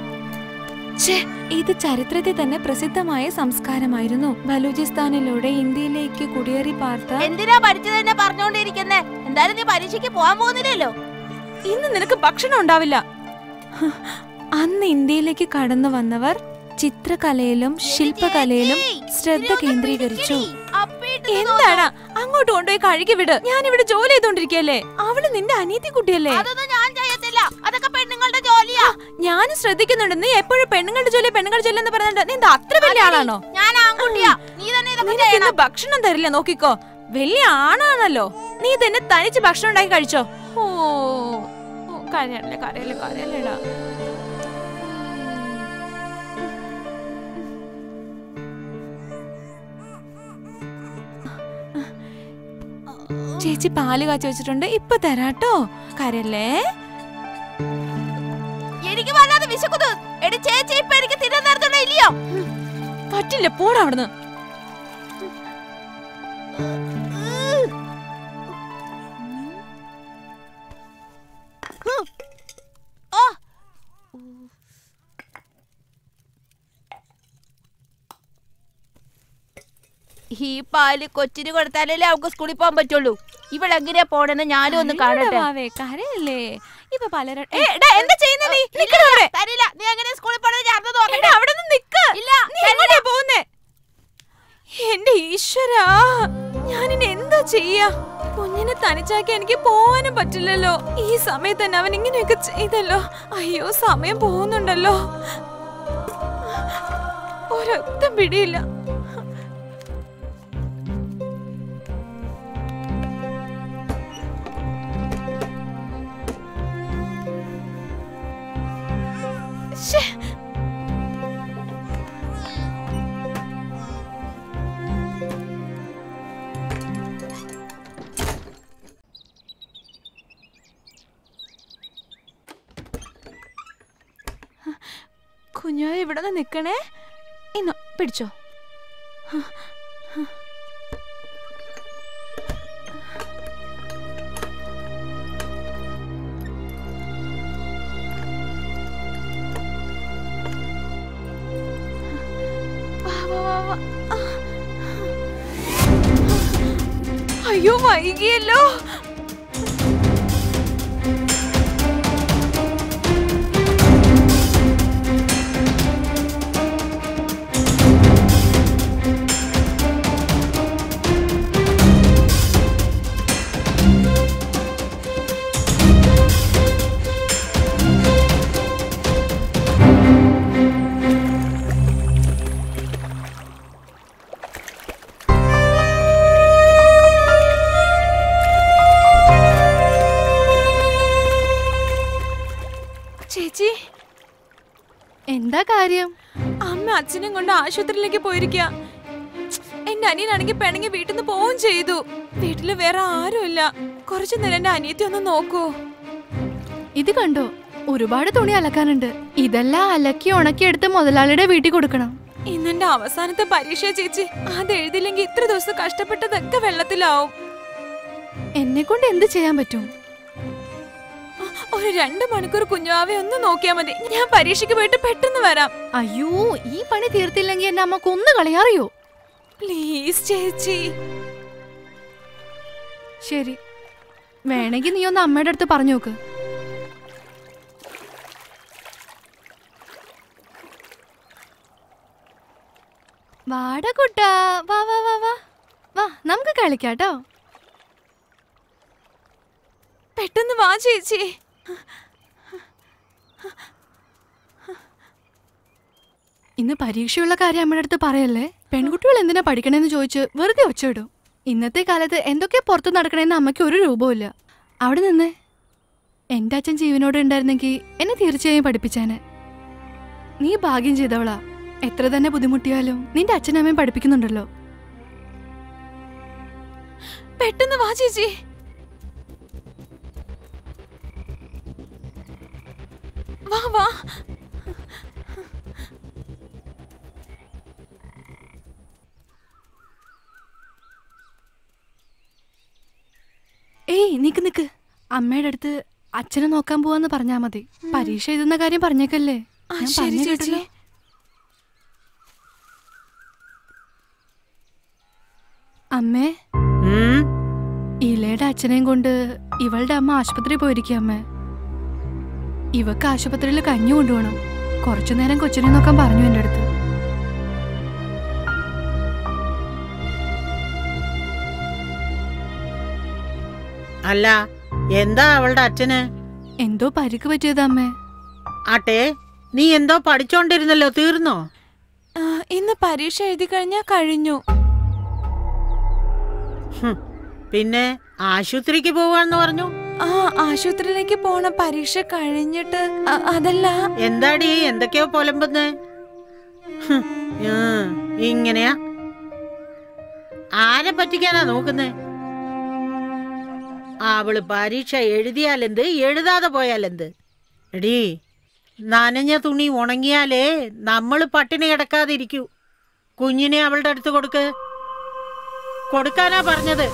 ഇത് ചരിത്രത്തിൽ തന്നെ പ്രസിദ്ധമായ സംസ്കാരമായിരുന്നു. ബലൂചിസ്ഥാനിലൂടെ ഇന്ത്യയിലേക്ക് കുടിയേറി പാർത്ത. എന്തിനാ പഠിച്ചത് തന്നെ പറഞ്ഞോണ്ടിരിക്കുന്നേ? എന്തായാലും നീ പരീക്ഷയ്ക്ക് പോകാൻ പോകുന്നില്ലല്ലോ. ഇന്ന് നിനക്ക് ഭക്ഷണം ഉണ്ടാവില്ല. അന്ന് ഇന്ത്യയിലേക്ക് കടന്നു വന്നവർ ചിത്രകലയിലും ശില്പകലയിലും ശ്രദ്ധ കേന്ദ്രീകരിച്ചു. എന്താടാ, അങ്ങോട്ട് കൊണ്ടുപോയി കഴുകി വിട്. ഞാൻ ഇവിടെ ജോലി ചെയ്തോണ്ടിരിക്കല്ലേ. അവള് നിന്റെ അനിയത്തി കുട്ടിയല്ലേ? അതൊന്നും ഞാൻ ചെയ്യത്തില്ല, അതൊക്കെ പെണ്ണുങ്ങളുടെ ജോലി. ജോലിയാ. ഞാനും ശ്രദ്ധിക്കുന്നുണ്ട്. നീ എപ്പോഴും പെണ്ണുങ്ങളുടെ ജോലി പെണ്ണുങ്ങളുടെ ജോലി എന്ന് പറയുന്നുണ്ട്. നീ എന്താ അത്ര വലിയ ആളാണോ? ഞാൻ ആൺകുട്ടിയാ. നീ തന്നെ ഇതൊക്കെ നിനക്ക് ചെയ്യണം. ഇന്ന് ഭക്ഷണം തരില്ല, നോക്കിക്കോ. വലിയ ആണാണല്ലോ. നീ തന്നെ തനിച്ച് ഭക്ഷണം ഉണ്ടാക്കി കഴിച്ചോ. ഓ ഓ, കരയല്ലേ കരയല്ലേ കരയല്ലേടാ. ചേച്ചി പാല് കാച്ചി വെച്ചിട്ടുണ്ട്, ഇപ്പൊ തരാട്ടോ. കരയല്ലേ. എനിക്ക് വല്ലാതെ വിശക്കുന്നു. എടി ചേച്ചി, ഇപ്പൊ എനിക്ക് തിന്നാൻ നേരത്തുള്ള ഇല്ലയോ? പറ്റില്ല, പോടാ അവിടുന്ന്. ഈ പാല് കൊച്ചിന് കൊടുത്താലല്ലേ അവൾക്ക് സ്കൂളിൽ പോകാൻ പറ്റുള്ളൂ. ഇവളെങ്ങനെയാ പോണെന്ന് ഞാനും ഒന്ന് കാണട്ടെ. കരയല്ലേ. ഇപ്പൊ പലരും എന്താ ചെയ്യുന്നേ? നീ തരില്ല. നീ എങ്ങനെ സ്കൂളിൽ പോണെന്ന് ഞാൻ നോക്കട്ടെ. അവിടെ നിന്ന് നിക്ക്. ഇല്ല, എങ്ങോട്ടാ പോകുന്നേ? എന്റെ ഈശ്വരാ, ഞാനിനി എന്താ ചെയ്യാ? കുഞ്ഞിനെ തനിച്ചാക്കി എനിക്ക് പോവാനും പറ്റില്ലല്ലോ. ഈ സമയത്ത് തന്നെ അവൻ ഇങ്ങനെയൊക്കെ ചെയ്തല്ലോ. അയ്യോ, സമയം പോകുന്നുണ്ടല്ലോ. ഒരൊത്ത പിടിയില്ല. കുഞ്ഞോ, ഇവിടെ നിന്ന് നിക്കണേ. ഇന്നോ പിടിച്ചോ. അയ്യോ, വൈകിയല്ലോ. ചേച്ചി, എന്താ കാര്യം? അമ്മ അച്ഛനും കൊണ്ട് ആശുപത്രിയിലേക്ക് പോയിരിക്കുക. എന്റെ അനിയനാണെങ്കിൽ പിണങ്ങി വീട്ടിൽ നിന്ന് പോവുകയും ചെയ്തു. വീട്ടില് വേറെ ആരുമില്ല. കുറച്ചു നേരം എന്റെ അനിയത്തി ഒന്ന് നോക്കൂ. ഇത് കണ്ടോ, ഒരുപാട് തുണി അലക്കാനുണ്ട്. ഇതെല്ലാം അലക്കി ഉണക്കി എടുത്ത് മുതലാളിയുടെ വീട്ടിൽ കൊടുക്കണം. ഇന്നെന്റെ അവസാനത്തെ പരീക്ഷ ചേച്ചി. അത് എഴുതില്ലെങ്കിൽ ഇത്ര ദിവസം കഷ്ടപ്പെട്ടതൊക്കെ വെള്ളത്തിലാവും. എന്നെ കൊണ്ട് എന്ത് ചെയ്യാൻ പറ്റും? ഒരു രണ്ടു മണിക്കൂർ കുഞ്ഞാവെ ഒന്ന് നോക്കിയാ മതി. ഞാൻ പരീക്ഷയ്ക്ക് പോയിട്ട് പെട്ടെന്ന് വരാം. അയ്യോ, ഈ പണി തീർത്തില്ലെങ്കിൽ എന്റെ അമ്മ കൊന്നു കളയാറിയോ? പ്ലീസ് ചേച്ചി. ശരി, വേണമെങ്കിൽ നീ ഒന്ന് അമ്മയുടെ അടുത്ത് പറഞ്ഞു നോക്ക്. വാട കുട്ടാ, വാ വാ വാ വാ വാ, നമുക്ക് കളിക്കാട്ടോ. പെട്ടെന്ന് വാ ചേച്ചി. ഇന്ന് പരീക്ഷയുള്ള കാര്യം അമ്മയുടെ അടുത്ത് പറയല്ലേ. പെൺകുട്ടികൾ എന്തിനാ പഠിക്കണേന്ന് ചോദിച്ച് വെറുതെ ഒച്ചയിടും. ഇന്നത്തെ കാലത്ത് എന്തൊക്കെ പുറത്ത് നടക്കണേന്ന് അമ്മയ്ക്ക് ഒരു രൂപമില്ല. അവിടെ നിന്നേ. എന്റെ അച്ഛൻ ജീവനോടെ ഉണ്ടായിരുന്നെങ്കിൽ എന്നെ തീർച്ചയായും പഠിപ്പിച്ചേനെ. നീ ഭാഗ്യം ചെയ്തവളാ. എത്ര തന്നെ ബുദ്ധിമുട്ടിയാലും നിന്റെ അച്ഛനമ്മയും പഠിപ്പിക്കുന്നുണ്ടല്ലോ. പെട്ടെന്ന് വാ ചേച്ചി. വാ വാ. ഏയ്, നിക്ക് നിക്ക്. അമ്മയുടെ അടുത്ത് അച്ഛനെ നോക്കാൻ പോവാന്ന് പറഞ്ഞാ മതി. പരീക്ഷ എഴുതുന്ന കാര്യം പറഞ്ഞേക്കല്ലേ. ഞാൻ പറഞ്ഞു കേട്ടില്ലേ. അമ്മേ, ഇലയുടെ അച്ഛനെയും കൊണ്ട് ഇവളുടെ അമ്മ ആശുപത്രി പോയിരിക്കുക. അമ്മേ, ഇവക്ക് ആശുപത്രിയിൽ കഞ്ഞി കൊണ്ടുപോകണം. കുറച്ചു നേരം കൊച്ചിനെ നോക്കാൻ പറഞ്ഞു എൻ്റെ അടുത്ത്. അല്ല, എന്താ അവളുടെ അച്ഛന്? എന്തോ പരിക്ക് പറ്റിയതാ അമ്മേ. ആട്ടെ, നീ എന്തോ പഠിച്ചോണ്ടിരുന്നല്ലോ, തീർന്നോ? ഇന്ന് പരീക്ഷ എഴുതി കഴിഞ്ഞാ കഴിഞ്ഞു. പിന്നെ ആശുപത്രിക്ക് പോവാന്ന് പറഞ്ഞു. ആ, ആശുപത്രിയിലേക്ക് പോണ പരീക്ഷ കഴിഞ്ഞിട്ട്. അതല്ല. എന്താടി എന്തൊക്കെയോ പൊലമ്പുന്നേ? ഇങ്ങനെയാ? ആരെ പറ്റിക്കാനാ നോക്കുന്നേ? അവള് പരീക്ഷ എഴുതിയാലെന്ത്, എഴുതാതെ പോയാലെന്ത്? എടീ, നനഞ്ഞ തുണി ഉണങ്ങിയാലേ നമ്മള് പട്ടിണി കിടക്കാതിരിക്കൂ. കുഞ്ഞിനെ അവളുടെ അടുത്ത് കൊടുക്ക്. കൊടുക്കാനാ പറഞ്ഞത്.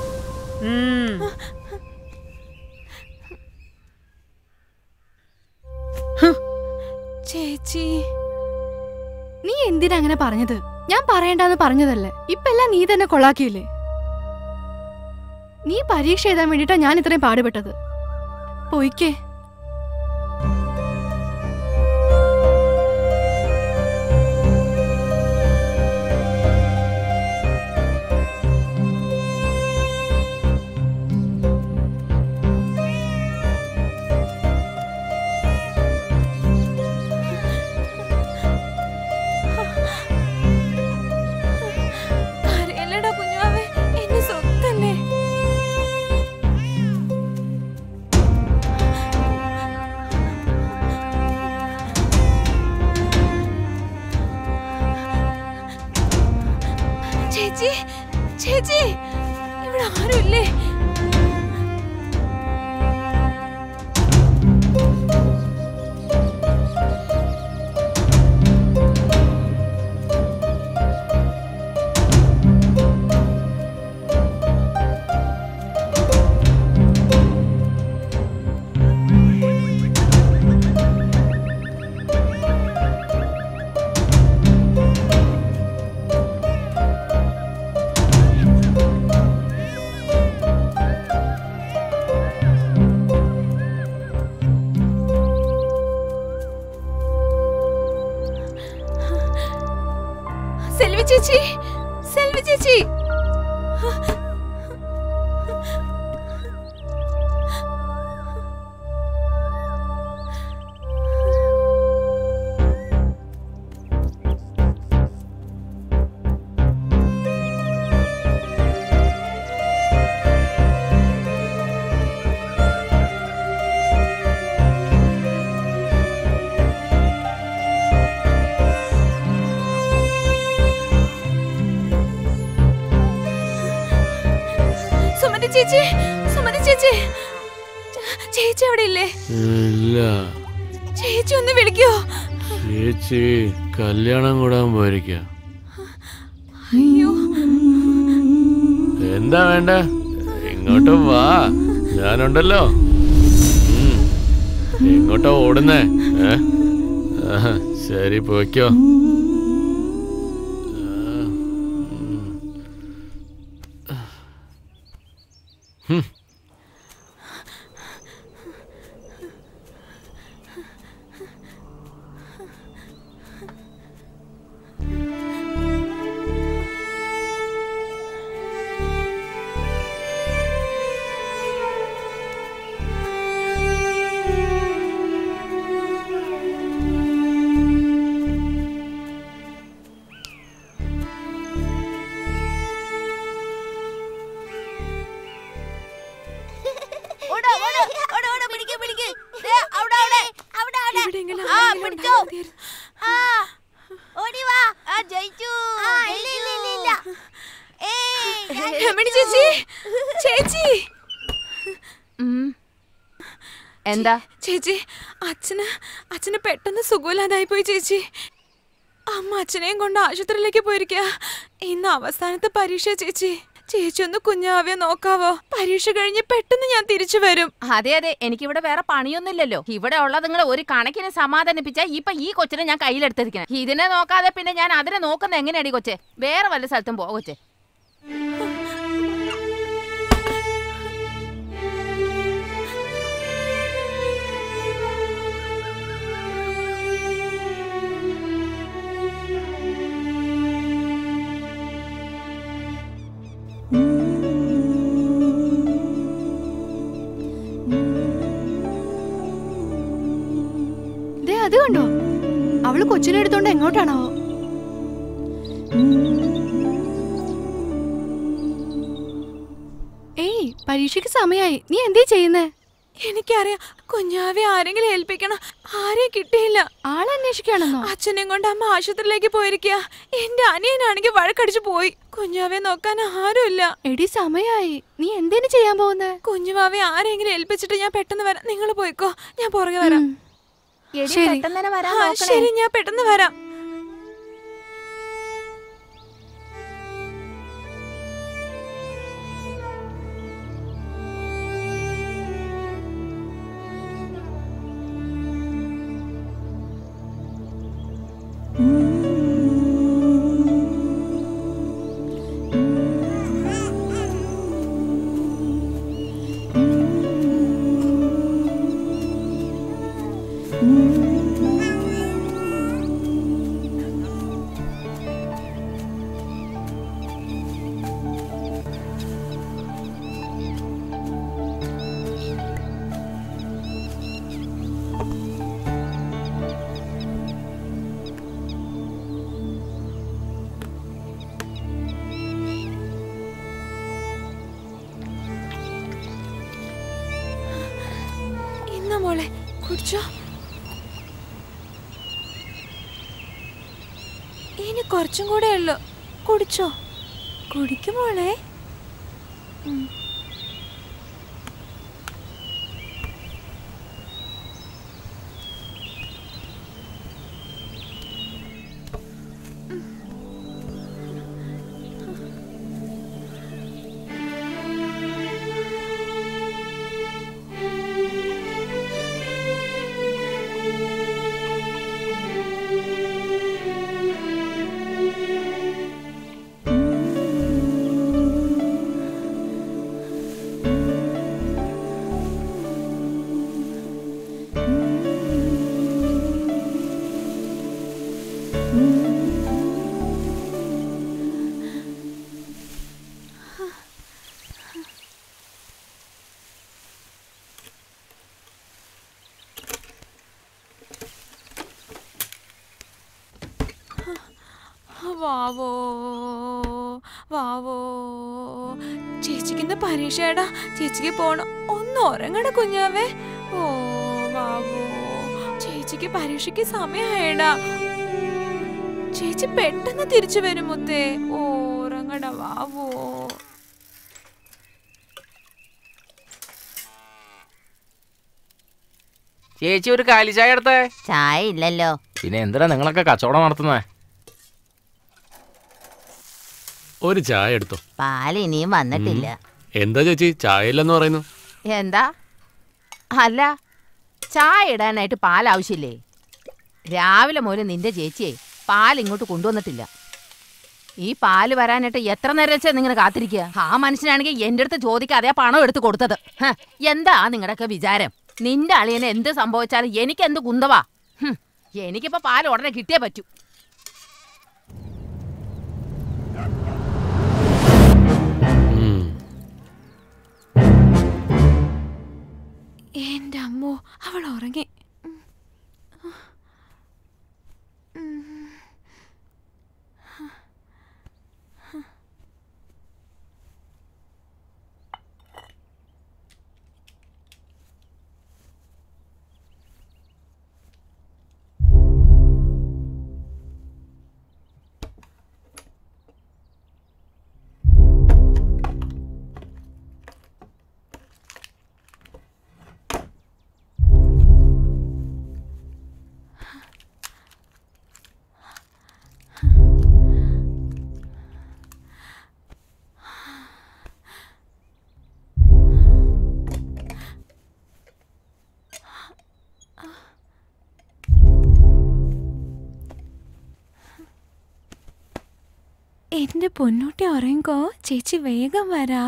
ചേച്ചി, നീ എന്തിനാ അങ്ങനെ പറഞ്ഞത്? ഞാൻ പറയണ്ടെന്ന് പറഞ്ഞതല്ലേ. ഇപ്പൊ എല്ലാം നീ തന്നെ കൊളാക്കിയില്ലേ? നീ പരീക്ഷ എഴുതാൻ വേണ്ടിട്ടാ ഞാൻ ഇത്രയും പാടുപെട്ടത്. പോയിക്കേ. ചേച്ചി, ചേച്ചി, ഇവിടെ ആരുമില്ലേ? സെൽവി ചേച്ചി, സെൽവി ചേച്ചി. ചേച്ചി, സുമതി ചേച്ചി, ചേച്ചി അവിടെ ഇല്ലേ? ഇല്ല. ചേച്ചി ഒന്ന് വിളിക്കോ? ചേച്ചി കല്യാണം കൂടാൻ പോയിരിക്ക. അയ്യോ, എന്താ വേണ്ട? ഇങ്ങോട്ടും വാ, ഞാനുണ്ടല്ലോ. എങ്ങോട്ടാ ഓടുന്നേ? ശരി, പോയിക്കോ. എന്താ ചേച്ചി? അച്ഛന് അച്ഛന് പെട്ടെന്ന് സുഖമില്ലാതായി പോയി ചേച്ചി. അമ്മ അച്ഛനെയും കൊണ്ട് ആശുപത്രിയിലേക്ക് പോയിരിക്കുക. ഇന്ന് അവസാനത്തെ പരീക്ഷ ചേച്ചി. ചേച്ചി ഒന്ന് കുഞ്ഞാവെ നോക്കാവോ? പരീക്ഷ കഴിഞ്ഞ് പെട്ടെന്ന് ഞാൻ തിരിച്ചു വരും. അതെ അതെ, എനിക്കിവിടെ വേറെ പണിയൊന്നുമില്ലല്ലോ. ഇവിടെ ഉള്ള നിങ്ങൾ ഒരു കണക്കിന് സമാധാനിപ്പിച്ചാ ഇപ്പൊ ഈ കൊച്ചിനെ ഞാൻ കയ്യിലെടുത്തിരിക്കണം. ഇതിനെ നോക്കാതെ പിന്നെ ഞാൻ അതിനെ നോക്കുന്ന എങ്ങനെയാടി കൊച്ചെ? വേറെ വല്ല സ്ഥലത്തും പോ കൊച്ചെ. അവള് കൊച്ചിനെ എടുത്തോണ്ട് എങ്ങോട്ടാണോ? ഏയ്, പരീക്ഷയ്ക്ക് സമയായി. നീ എന്തേ ചെയ്യുന്നേ? എനിക്കറിയാം, കുഞ്ഞാവെ ആരെങ്കിലും ഏൽപ്പിക്കണം. ആരെയും കിട്ടിയില്ല. ആളന്വേഷിക്കുകയാണെന്നോ? അച്ഛനെയും കൊണ്ട് അമ്മ ആശുപത്രിയിലേക്ക് പോയിരിക്കുക. എന്റെ അനിയനാണെങ്കിൽ വഴക്കടിച്ചു പോയി. കുഞ്ഞാവെ നോക്കാൻ ആരുമില്ല. എടി, സമയായി. നീ എന്തേലും ചെയ്യാൻ പോകുന്നേ? കുഞ്ഞുവാവെ ആരെങ്കിലും ഏൽപ്പിച്ചിട്ട് ഞാൻ പെട്ടെന്ന് വരാം. നിങ്ങൾ പോയിക്കോ, ഞാൻ പുറകെ വരാം. ശരി, ശരി, ഞാൻ പെട്ടെന്ന് വരാം. മോളെ കുടിച്ചോ. ഇനി കുറച്ചും കൂടെ ഉള്ളു. കുടിച്ചോ, കുടിക്കും മോളെ. വാവോ വാവോ, ചേച്ചിക്ക് പരീക്ഷടാ. ചേച്ചിക്ക് പോണം. ഒന്ന് ഉറങ്ങണ കുഞ്ഞാവേ. ഓ വാവോ, ചേച്ചിക്ക് പരീക്ഷയ്ക്ക് സമയമായടാ. ചേച്ചി പെട്ടെന്ന് തിരിച്ചു വരും മുത്തേ. ഓ ഉറങ്ങട വാവോ. ചേച്ചി ഒരു കാലി ചായ എടുത്തേ. ചായ ഇല്ലല്ലോ. പിന്നെ എന്തിനാ നിങ്ങളൊക്കെ കച്ചവടം നടത്തുന്നേ? ഒരു ചായ എടുത്തോ. പാല് ഇനിയും വന്നിട്ടില്ല. എന്താ ചേച്ചി ചായ ഇല്ലെന്ന് പറയുന്നു? എന്താ? അല്ല, ചായ ഇടാനായിട്ട് പാൽ ആവശ്യമില്ലേ? രാവിലെ മുതൽ നിന്റെ ചേച്ചിയെ പാൽ ഇങ്ങോട്ട് കൊണ്ടുവന്നിട്ടില്ല. ഈ പാല് വരാനായിട്ട് എത്ര നേരം വെച്ചാൽ നിങ്ങൾ കാത്തിരിക്കുക? ആ മനുഷ്യനാണെങ്കിൽ എൻ്റെ അടുത്ത് ചോദിക്കാതെ പണം എടുത്ത് കൊടുത്തത്. എന്താ നിങ്ങളുടെയൊക്കെ വിചാരം? നിന്റെ അളിയനെ എന്ത് സംഭവിച്ചാലും എനിക്ക് എന്ത് കുന്തവാ? എനിക്കിപ്പോ പാൽ ഉടനെ കിട്ടിയേ പറ്റൂ. എന്റെ അമ്മോ, അവൾ ഉറങ്ങി. എന്റെ പൊന്നൂട്ടി ഉറങ്ങോ. ചേച്ചി വേഗം വരാ.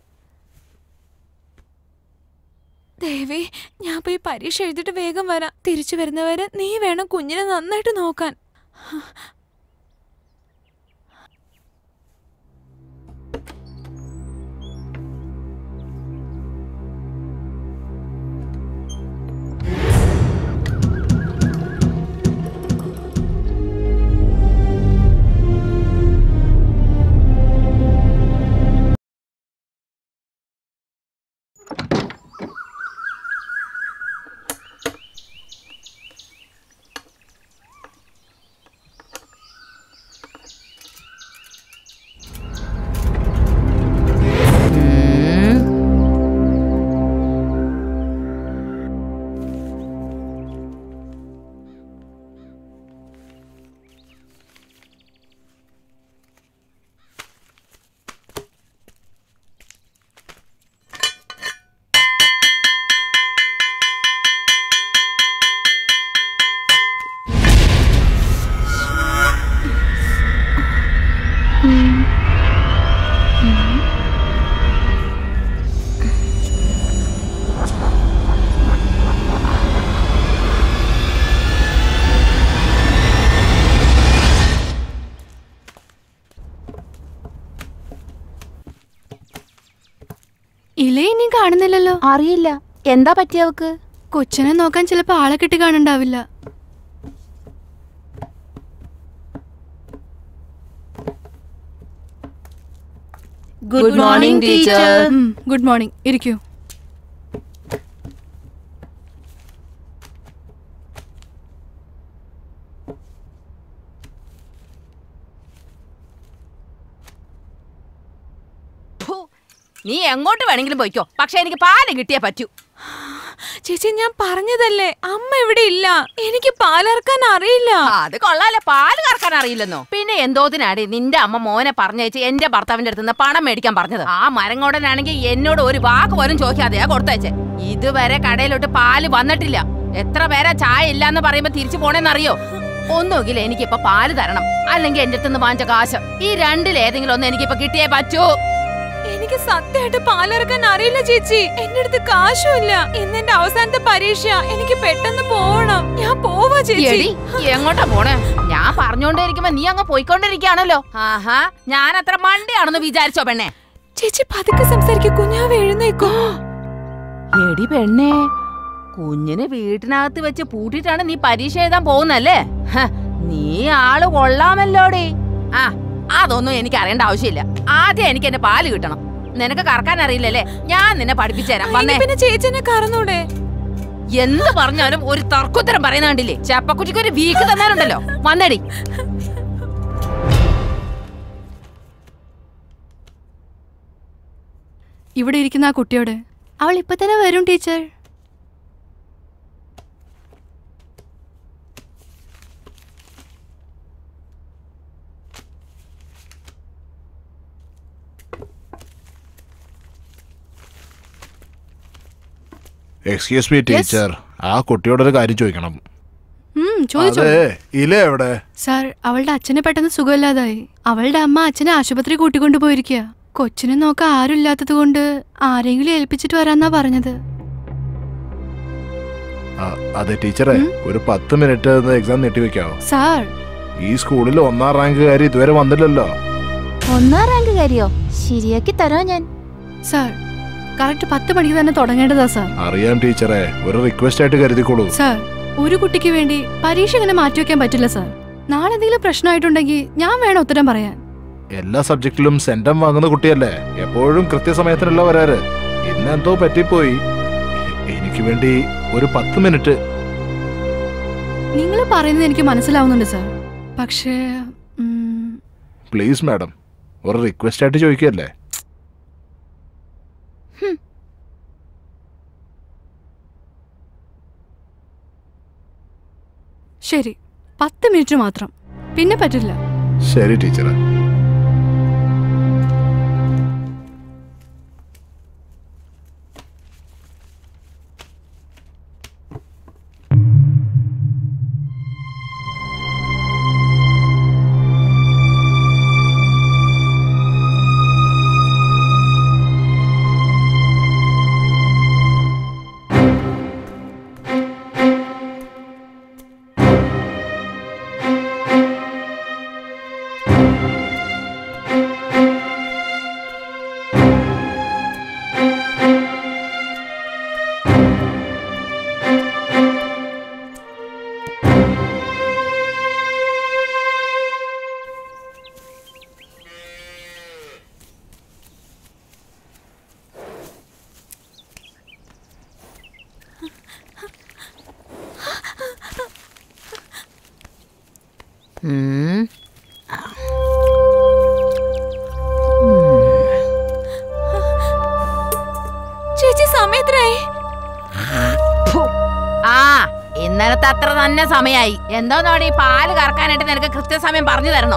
ദേവി, ഞാൻ പോയി പരീക്ഷ എഴുതിട്ട് വേഗം വരാം. തിരിച്ചു വരുന്നവരെ നീ വേണം കുഞ്ഞിനെ നന്നായിട്ട് നോക്കാൻ. ഇലേ ഇനി കാണുന്നില്ലല്ലോ. അറിയില്ല, എന്താ പറ്റിയവക്ക്? കൊച്ചിനെ നോക്കാൻ ചിലപ്പോ ആളെ കിട്ടി കാണണ്ടാവില്ല. Good morning teacher. Good morning, ഇരിക്കൂ. നീ എങ്ങോട്ട് വേണമെങ്കിലും പോയിക്കോ, പക്ഷെ എനിക്ക് പാല് കിട്ടിയേ പറ്റൂ. ചേച്ചി ഞാൻ പറഞ്ഞതല്ലേ, അമ്മ ഇവിടെ ഇല്ല, എനിക്ക് പാലറക്കാൻ അറിയില്ല. അത് കൊള്ളാലോ, പാല് കറക്കാൻ അറിയില്ലെന്നോ? പിന്നെ എന്തോതിനാടി നിന്റെ അമ്മ മോനെ പറഞ്ഞയച്ച് എന്റെ ഭർത്താവിന്റെ അടുത്ത് നിന്ന് പണം മേടിക്കാൻ പറഞ്ഞത്? ആ മരങ്ങോടനാണെങ്കിൽ എന്നോട് ഒരു വാക്ക് പോലും ചോദിക്കാതെയാ കൊടുത്തയച്ചേ. ഇതുവരെ കടയിലോട്ട് പാല് വന്നിട്ടില്ല. എത്ര പേരാ ചായ ഇല്ലാന്ന് പറയുമ്പോ തിരിച്ചു പോണേന്നറിയോ? ഒന്നുകിൽ എനിക്കിപ്പൊ പാല് തരണം, അല്ലെങ്കിൽ എന്റെ അടുത്ത് നിന്ന് വാങ്ങിച്ച കാശ്. ഈ രണ്ടിലേതെങ്കിലും ഒന്ന് എനിക്കിപ്പൊ കിട്ടിയേ പറ്റൂ. എനിക്ക് സത്യമായിട്ട് പാലിറക്കാൻ അറിയില്ല ചേച്ചി. എന്റെ അടുത്ത് കാശുമില്ല. ഇന്ന് എന്റെ അവസാനത്തെ പരീക്ഷ, എനിക്ക് പെട്ടെന്ന് പോവണം. ഞാൻ പോവാ ചേച്ചി. എങ്ങോട്ടാ പോണേ? ഞാൻ പറഞ്ഞോണ്ടിരിക്കുമ്പോ നീ അങ്ങ് പോയിക്കൊണ്ടിരിക്കുകയാണല്ലോ. ആഹാ, ഞാൻ അത്ര മണ്ടിയാണെന്ന് വിചാരിച്ചോ പെണ്ണെ? ചേച്ചി പതുക്കെ സംസാരിക്കും, കുഞ്ഞാവ് എഴുന്നേക്കോ. എടി പെണ്ണേ, കുഞ്ഞിനെ വീട്ടിനകത്ത് വെച്ച് പൂട്ടിട്ടാണ് നീ പരീക്ഷ എഴുതാൻ പോകുന്നല്ലേ? നീ ആള് കൊള്ളാമല്ലോടി. ആ, അതൊന്നും എനിക്ക് അറിയേണ്ട ആവശ്യമില്ല. ആദ്യം എനിക്ക് എന്റെ പാല് കിട്ടണം. നിനക്ക് കറക്കാൻ അറിയില്ലല്ലേ? ഞാൻ നിന്നെ പഠിപ്പിച്ചു തരാം. വന്നേ. പിന്നെ ചേച്ചിനെ കറന്നൂടെ? എന്ത് പറഞ്ഞാലും ഒരു തർക്കുത്തരം പറയുന്ന കണ്ടില്ലേ? ചപ്പക്കുറ്റിക്ക് ഒരു വീക്ക് തന്നാലുണ്ടല്ലോ. വന്നേടി. ഇവിടെ ഇരിക്കുന്ന ആ കുട്ടിയോട്, അവൾ ഇപ്പൊ തന്നെ വരും ടീച്ചർ. എക്സ്ക്യൂസ് മീ ടീച്ചർ, ആ കുട്ടിയോടൊരു കാര്യം ചോദിക്കണം. ഇല എവിടെ? സാർ, അവളുടെ അച്ഛനെ പെട്ടെന്ന് സുഖമില്ലാതായി. അവളുടെ അമ്മ അച്ഛനെ ആശുപത്രി കൂട്ടിക്കൊണ്ടു പോയിരിക്കുക. കൊച്ചിനെ നോക്കാൻ ആരും ഇല്ലാത്തത് കൊണ്ട് ആരെങ്കിലും ഏൽപ്പിച്ചിട്ട് വരാന്നാ പറഞ്ഞത്. അതെ ടീച്ചറെ, ഒരു പത്ത് മിനിറ്റ് എക്സാം നീട്ടിവെക്കാവോ? സാർ, ഈ സ്കൂളിൽ ഒന്നാം റാങ്കുകാരി ഇതുവരെ വന്നില്ലല്ലോ. ഒന്നാം റാങ്കുകാരിയോ? ശരിയാക്കി തരാം ഞാൻ. സാർ, കറക്റ്റ് പത്ത് മണിക്ക് തന്നെ തുടങ്ങേണ്ടതാ സാർ. അറിയാം ടീച്ചറെ, ഒരു റിക്വസ്റ്റ് ആയിട്ട് കരുതിക്കോളൂ. സാർ, ഒരു കുട്ടിക്ക് വേണ്ടി പരീക്ഷ ഇങ്ങനെ മാറ്റിവെക്കാൻ പറ്റില്ല സാർ. നാളെ എന്തെങ്കിലും പ്രശ്നമായിട്ടുണ്ടെങ്കിൽ ഞാൻ വേണം ഉത്തരം പറയാൻ. എല്ലാ സബ്ജക്റ്റിലും സെന്റം വാങ്ങുന്ന കുട്ടിയല്ലേ, എപ്പോഴും കൃത്യസമയത്തിനല്ല വരാറ്. ഇന്നെന്തോ പറ്റിപ്പോയി. എനിക്ക് വേണ്ടി ഒരു പത്ത് മിനിറ്റ്. നിങ്ങൾ പറയുന്നത് എനിക്ക് മനസ്സിലാവുന്നുണ്ട് സാർ, പക്ഷേ പ്ലീസ് മാഡം, ഒരു റിക്വസ്റ്റ് ആയിട്ട് ചോദിക്കല്ലേ. ശരി, പത്ത് മിനിറ്റ് മാത്രം, പിന്നെ പറ്റില്ല. ശരി ടീച്ചറെ. ചേച്ചി സമയത്തിനായി. ആ, ഇന്നലത്തെ അത്ര തന്നെ സമയായി. എന്തോന്നോടി പാല് കറക്കാനായിട്ട് നിനക്ക് കൃത്യസമയം പറഞ്ഞു തരണോ?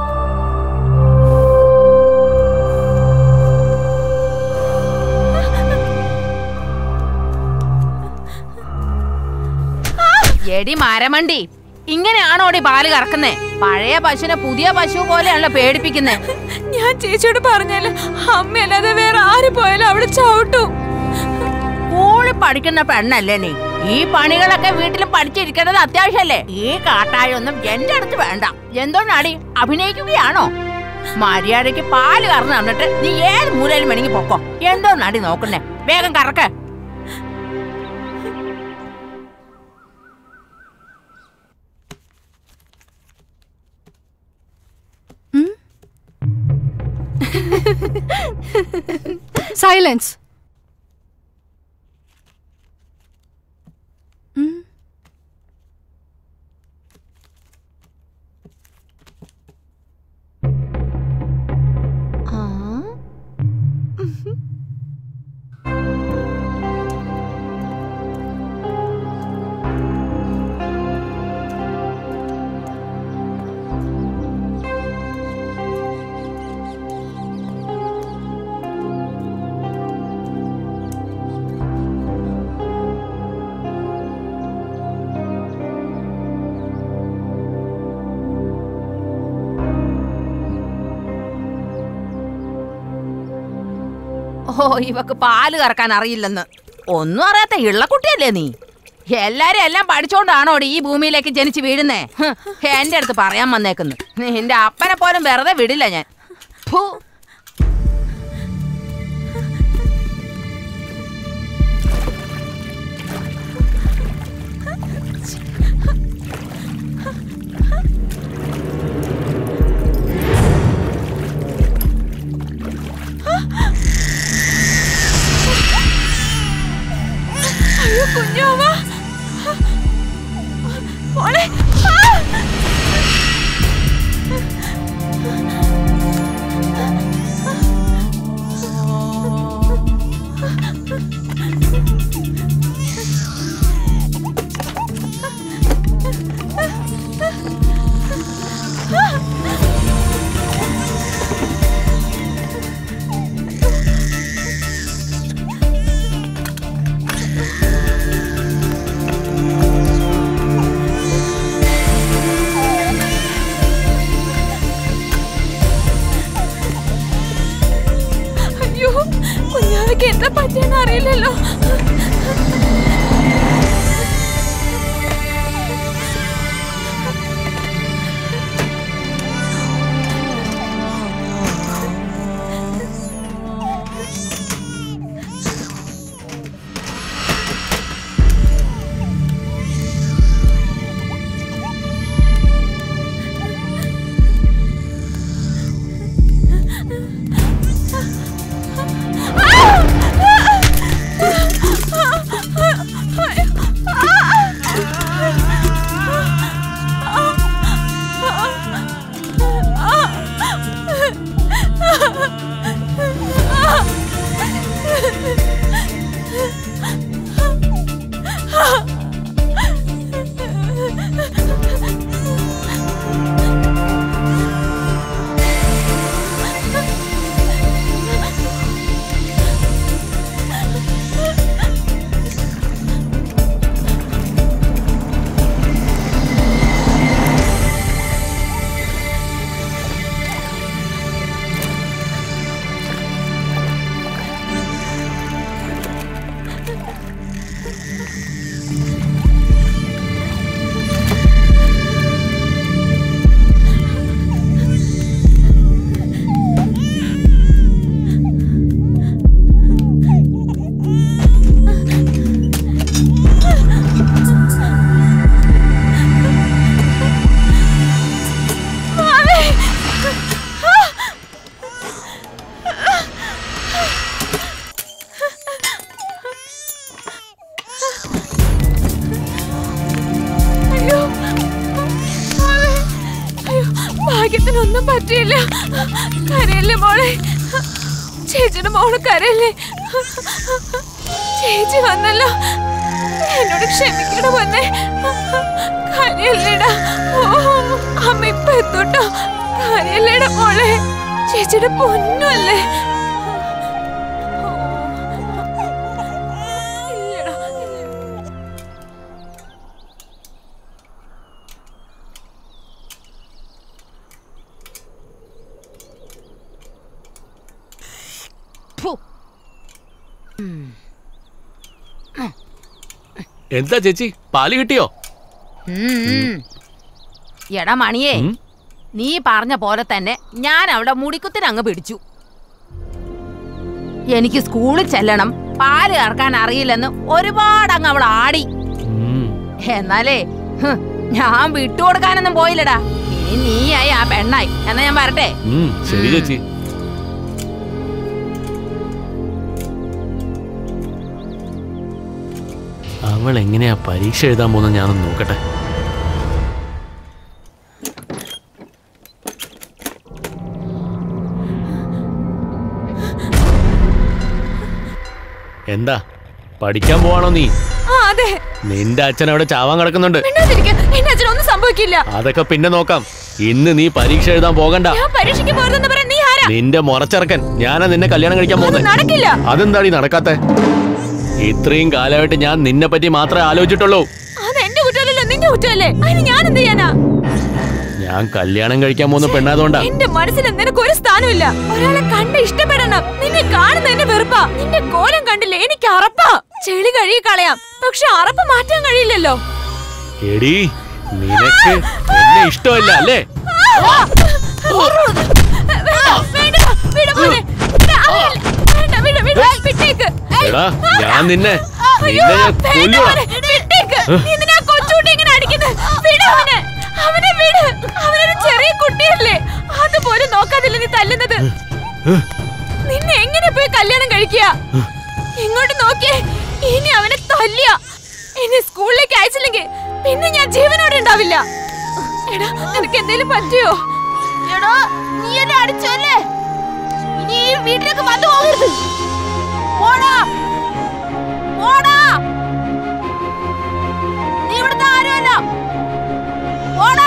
എടി മരമണ്ടി, ഇങ്ങനെയാണോടി പാല് കറക്കുന്നേ? പഴയ പശുവിനെ പുതിയ പശു പോലെയാണല്ലോ പേടിപ്പിക്കുന്നേ. ഞാൻ ചേച്ചിയോട് പറഞ്ഞാല് അമ്മയല്ലാതെ വേറെ ആര് പോയാലും അവള് ചവിട്ടും. സ്കൂളിൽ പഠിക്കുന്ന പെണ്ണല്ലേ നീ? ഈ പണികളൊക്കെ വീട്ടിൽ പഠിച്ചിരിക്കേണ്ടത് അത്യാവശ്യമല്ലേ? ഈ കാട്ടായൊന്നും എന്റെ അടുത്ത് വേണ്ട. എന്തുകൊണ്ടാടി, അഭിനയിക്കുകയാണോ? മര്യാദയ്ക്ക് പാല് കറന്ന് തന്നിട്ട് നീ ഏത് മൂലയിലും വേണമെങ്കിൽ പൊക്കോ. എന്തോ നടി നോക്കുന്നേ, വേഗം കറക്ക. സൈലൻസ്. ഓ, ഇവക്ക് പാല് കറക്കാൻ അറിയില്ലെന്ന്. ഒന്നും അറിയാത്ത ഇള്ളക്കുട്ടിയല്ലേ നീ? എല്ലാരും എല്ലാം പഠിച്ചോണ്ടാണോടി ഈ ഭൂമിയിലേക്ക് ജനിച്ച് വീഴുന്നേ? എന്റെ അടുത്ത് പറയാൻ വന്നേക്കുന്നു. നിന്റെ അപ്പനെ പോലും വെറുതെ വിടില്ല ഞാൻ. ഫു. കുഞ്ഞോവ മോളെ, കുഞ്ഞാവയ്ക്ക് എന്താ പറ്റിയെന്ന് അറിയില്ലല്ലോ. ഭാഗ്യത്തിനൊന്നും പറ്റിയില്ല. കരയല്ലേ മോളെ, ചേച്ചിയുടെ മോള് കരയല്ലേ? ചേച്ചി വന്നല്ലോ, എന്നോട് ക്ഷമിക്കണ വന്നേ. കരയല്ലേടാ? ഓ അമ്മ ഇപ്പൊ എത്തൂട്ടോ. കരയല്ലേടാ മോളെ, ചേച്ചിയുടെ പൊന്നല്ലേ? എന്താ ചേച്ചി, പാല് കിട്ടിയോ? എടാ മണിയേ, നീ പറഞ്ഞ പോലെ തന്നെ ഞാൻ അവിടെ മുടിക്കുത്തിന് അങ്ങ് പിടിച്ചു. എനിക്ക് സ്കൂളിൽ ചെല്ലണം, പാല് കറക്കാൻ അറിയില്ലെന്ന് ഒരുപാട് അങ്ങ് അവൾ ആടി. എന്നാലേ ഞാൻ വിട്ടുകൊടുക്കാനൊന്നും പോയില്ലടാ. ഇനി നീയായി ആ പെണ്ണായി. എന്നാ ഞാൻ വരട്ടെ. ശരി ചേച്ചി. അവൾ എങ്ങനെയാ പരീക്ഷ എഴുതാൻ പോകുന്നത് ഞാനൊന്ന് നോക്കട്ടെ. എന്താ പഠിക്കാൻ പോവാണോ നീ? നിന്റെ അച്ഛൻ അവിടെ ചാവാൻ കിടക്കുന്നുണ്ട്. ഒന്നും സംഭവിക്കില്ല. അതൊക്കെ പിന്നെ നോക്കാം. ഇന്ന് നീ പരീക്ഷ എഴുതാൻ പോകണ്ട. നിന്റെ മുറച്ചിറക്കൻ ഞാനാ നിന്നെ കല്യാണം കഴിക്കാൻ പോകുന്നത്. അതെന്താടി നടക്കാത്തെ? ഇത്രയും കാലമായിട്ട് ഞാൻ നിന്നെ പറ്റി മാത്രമേ ആലോചിച്ചിട്ടുള്ളൂ. ഞാൻ കല്യാണം കഴിക്കാൻ പോകുന്ന പെണ്ണായതുകൊണ്ടാ. എന്റെ മനസ്സിൽ നിനക്ക് ഒരു സ്ഥാനമില്ല. ഒരാളെ കണ്ട് ഇഷ്ടപ്പെടണം. നിന്നെ കാണുന്നതിന് വെറുപ്പാ. നിന്റെ കോലം കണ്ടില്ലേ? എനിക്ക് അറപ്പാ. ചെളി കഴുകി കളയാം, പക്ഷെ അറപ്പ് മാറ്റാൻ കഴിയില്ലല്ലോ. എടി നിനക്ക് എന്നെ ഇഷ്ടമല്ല അല്ലേ? എടാ ഞാൻ നിന്നെ നിന്നെ ഞാൻ കൊല്ലുവാ. അവനെ വിട്. അവനൊരു ചെറിയ കുട്ടിയല്ലേ, അതുപോലെ നോക്കാതില്ല നീ തല്ലുന്നത്. നിന്നെ എങ്ങനെ പോയി കല്യാണം കഴിക്കുക? ഇങ്ങോട്ട് നോക്കിയേ. ഇനി അവനെ തല്ലിയ എന്നെ സ്കൂളിലേക്ക് അയച്ചില്ലെങ്കിൽ പിന്നെ ഞാൻ ജീവനോടെ ഉണ്ടാവില്ല. എടാ നിനക്ക് എന്തെങ്കിലും പറ്റിയോ? എടോ നീ എന്നെ അടിച്ചല്ലേ? ഇനി ഈ വീട്ടിലേക്ക് വന്നു പോകരുത്. പോടാ പോടാ. നീ ഇവിടുത്തെ ആരുമല്ല. പോടാ.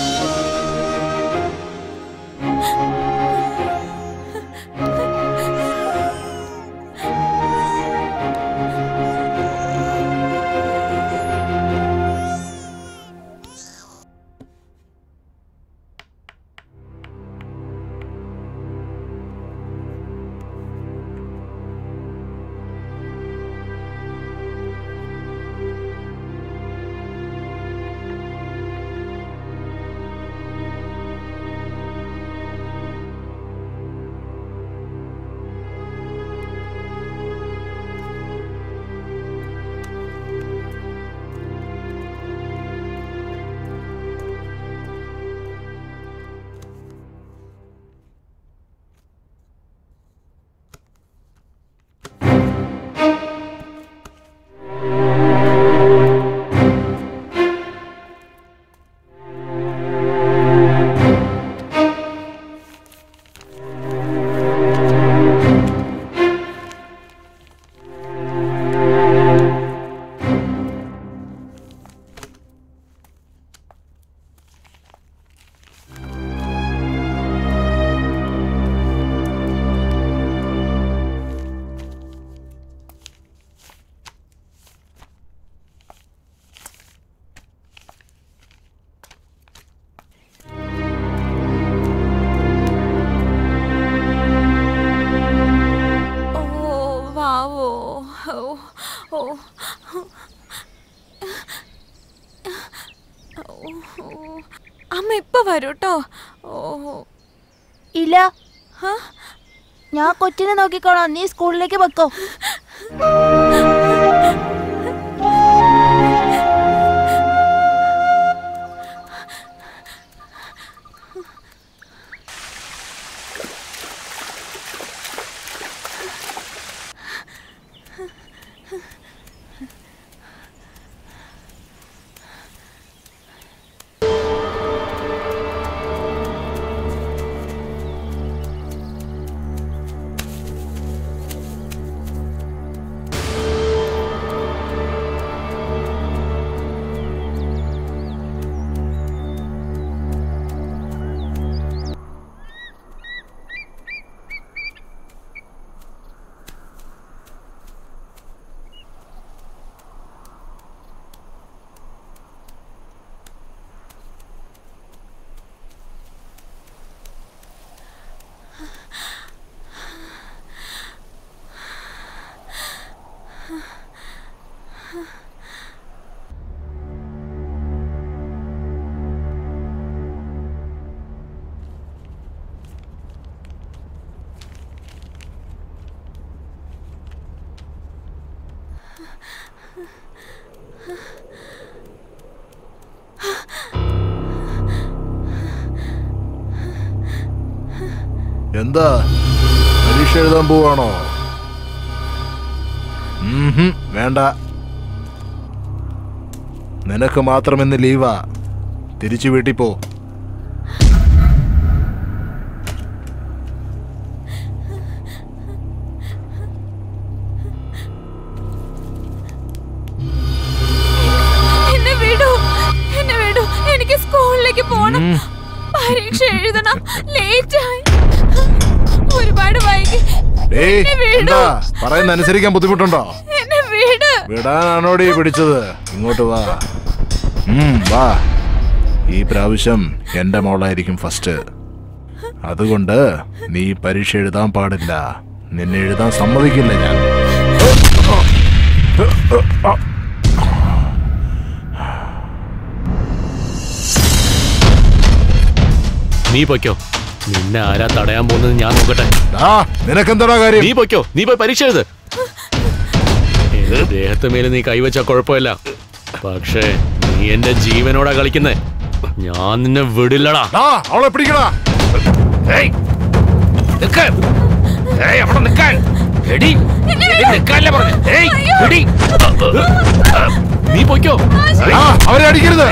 അമ്മ ഇപ്പൊ വരൂട്ടോ. ഇല്ല, ഞാൻ കൊച്ചിനെ നോക്കിക്കോളാം. നീ സ്കൂളിലേക്ക് വെക്കോ. എന്താ പരീക്ഷ എഴുതാൻ പോവാണോ? വേണ്ട, നിനക്ക് മാത്രം ഇന്ന് ലീവാ. തിരിച്ചു വീട്ടിൽ പോ. എന്നെ വിടൂ, എന്നെ വിടൂ. എനിക്ക് സ്കൂളിലേക്ക് പോണം. പരീക്ഷ എഴുതണം. ലേറ്റ് ആയി, ഒരുപാട് വൈകി. പറയുന്ന അനുസരിക്കാൻ ബുദ്ധിമുട്ടുണ്ടോ? എന്നെ വിട്. വിടാനാണോടി പിടിച്ചത്? ഇങ്ങോട്ട് വാ. വാ, ഈ പ്രാവശ്യം എന്റെ മോളായിരിക്കും ഫസ്റ്റ്. അതുകൊണ്ട് നീ പരീക്ഷ എഴുതാൻ പാടില്ല. നിന്നെ എഴുതാൻ സമ്മതിക്കില്ല ഞാൻ. നീ പൊയ്ക്കോ. നിന്നെ ആരാ തടയാൻ പോകുന്നത് ഞാൻ നോക്കട്ടെ. നിനക്കെന്താ കാര്യം? നീ പൊയ്ക്കോ, നീ പോയി പരീക്ഷ എഴുത്. എന്റെ ദേഹത്ത് മേലെ നീ കൈവച്ച കുഴപ്പമില്ല, പക്ഷേ നീ എന്റെ ജീവനോടാ കളിക്കുന്നേ. ഞാൻ നിന്നെ വിടില്ലടാ. അവളെ പിടിക്കടാ. നീ പൊയ്ക്കോ. അവരെ അടിക്കരുത്.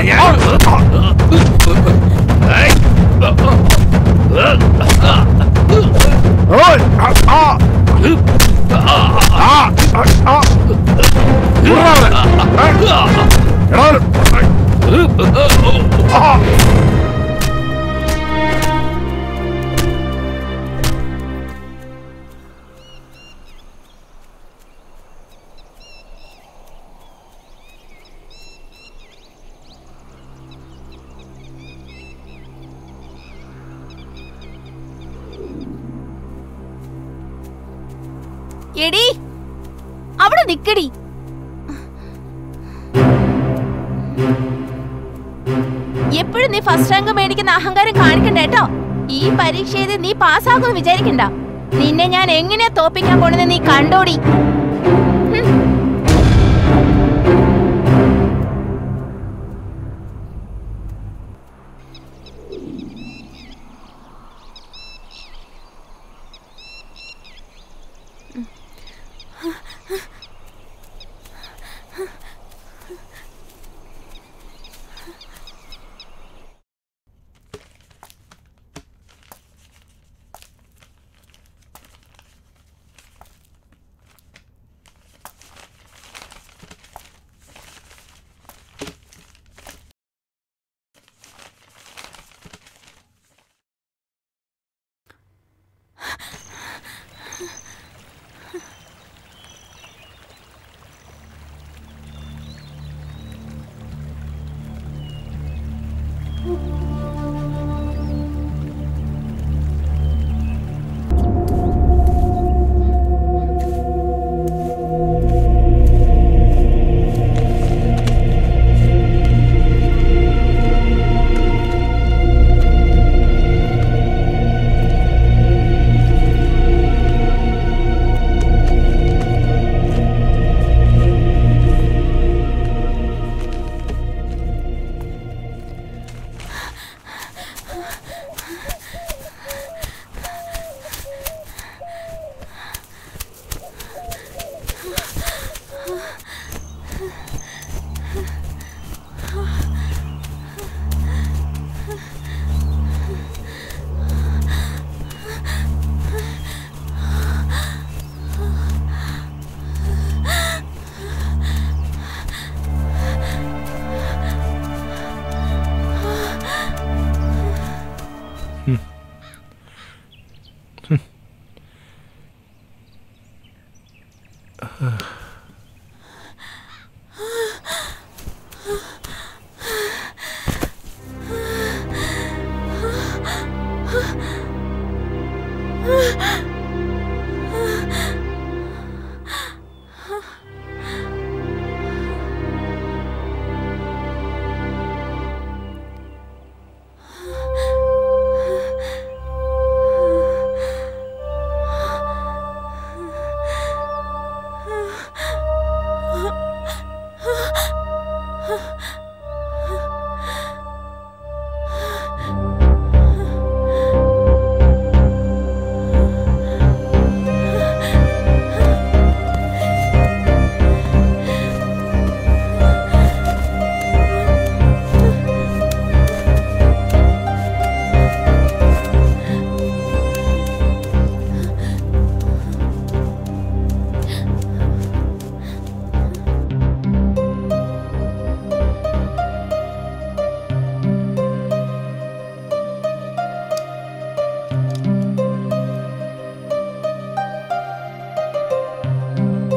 എടി അവിടെ നിക്കടി. എപ്പോഴും നീ ഫസ്റ്റ് റാങ്ക് മേടിക്കുന്ന അഹങ്കാരം കാണിക്കണ്ട കേട്ടോ. ഈ പരീക്ഷ എഴുതി നീ പാസ്സാകുമെന്ന് വിചാരിക്കണ്ട. നിന്നെ ഞാൻ എങ്ങനെയാ തോപ്പിക്കാൻ പോണെന്ന് നീ കണ്ടോടി.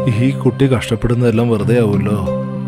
ഈ കുട്ടി കഷ്ടപ്പെടുന്നതെല്ലാം വെറുതെ ആവുമല്ലോ.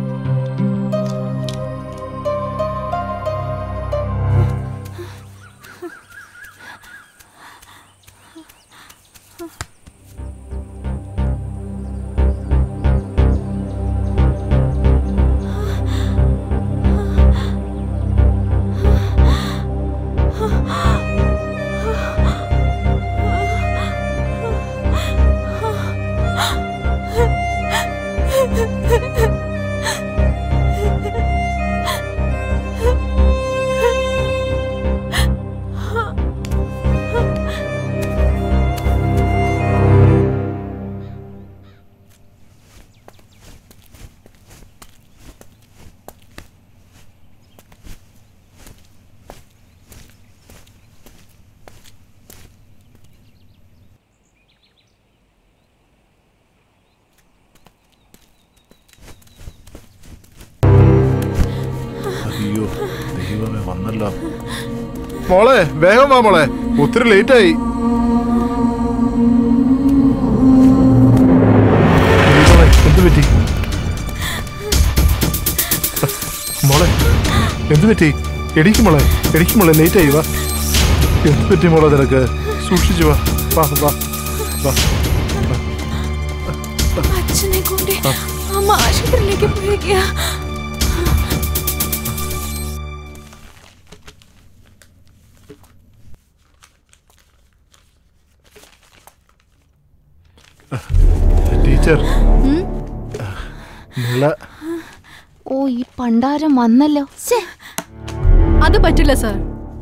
അയ്യോ ദൈവമേ വന്നല്ലോ. മോളെ വേഗം വാ മോളെ, ഒത്തിരി ലേറ്റ് ആയി. എന്ത് പറ്റി മോളെ? എന്ത് പറ്റി? എടിക്ക് മോളെ, എടിക്ക് മോളെ, ലേറ്റ് ആയി. വാ. എന്ത് പറ്റി മോളെ നിനക്ക്? സൂക്ഷിച്ചു വാ. വാ വാ വാ. അച്ഛനെ കൊണ്ട് അമ്മ ആശുപത്രിയിലേക്ക് പോയിരിക്കുക. ടീച്ചർ ഓ ഈ പണ്ടാരം വന്നല്ലോ. അത് പറ്റില്ല സർ.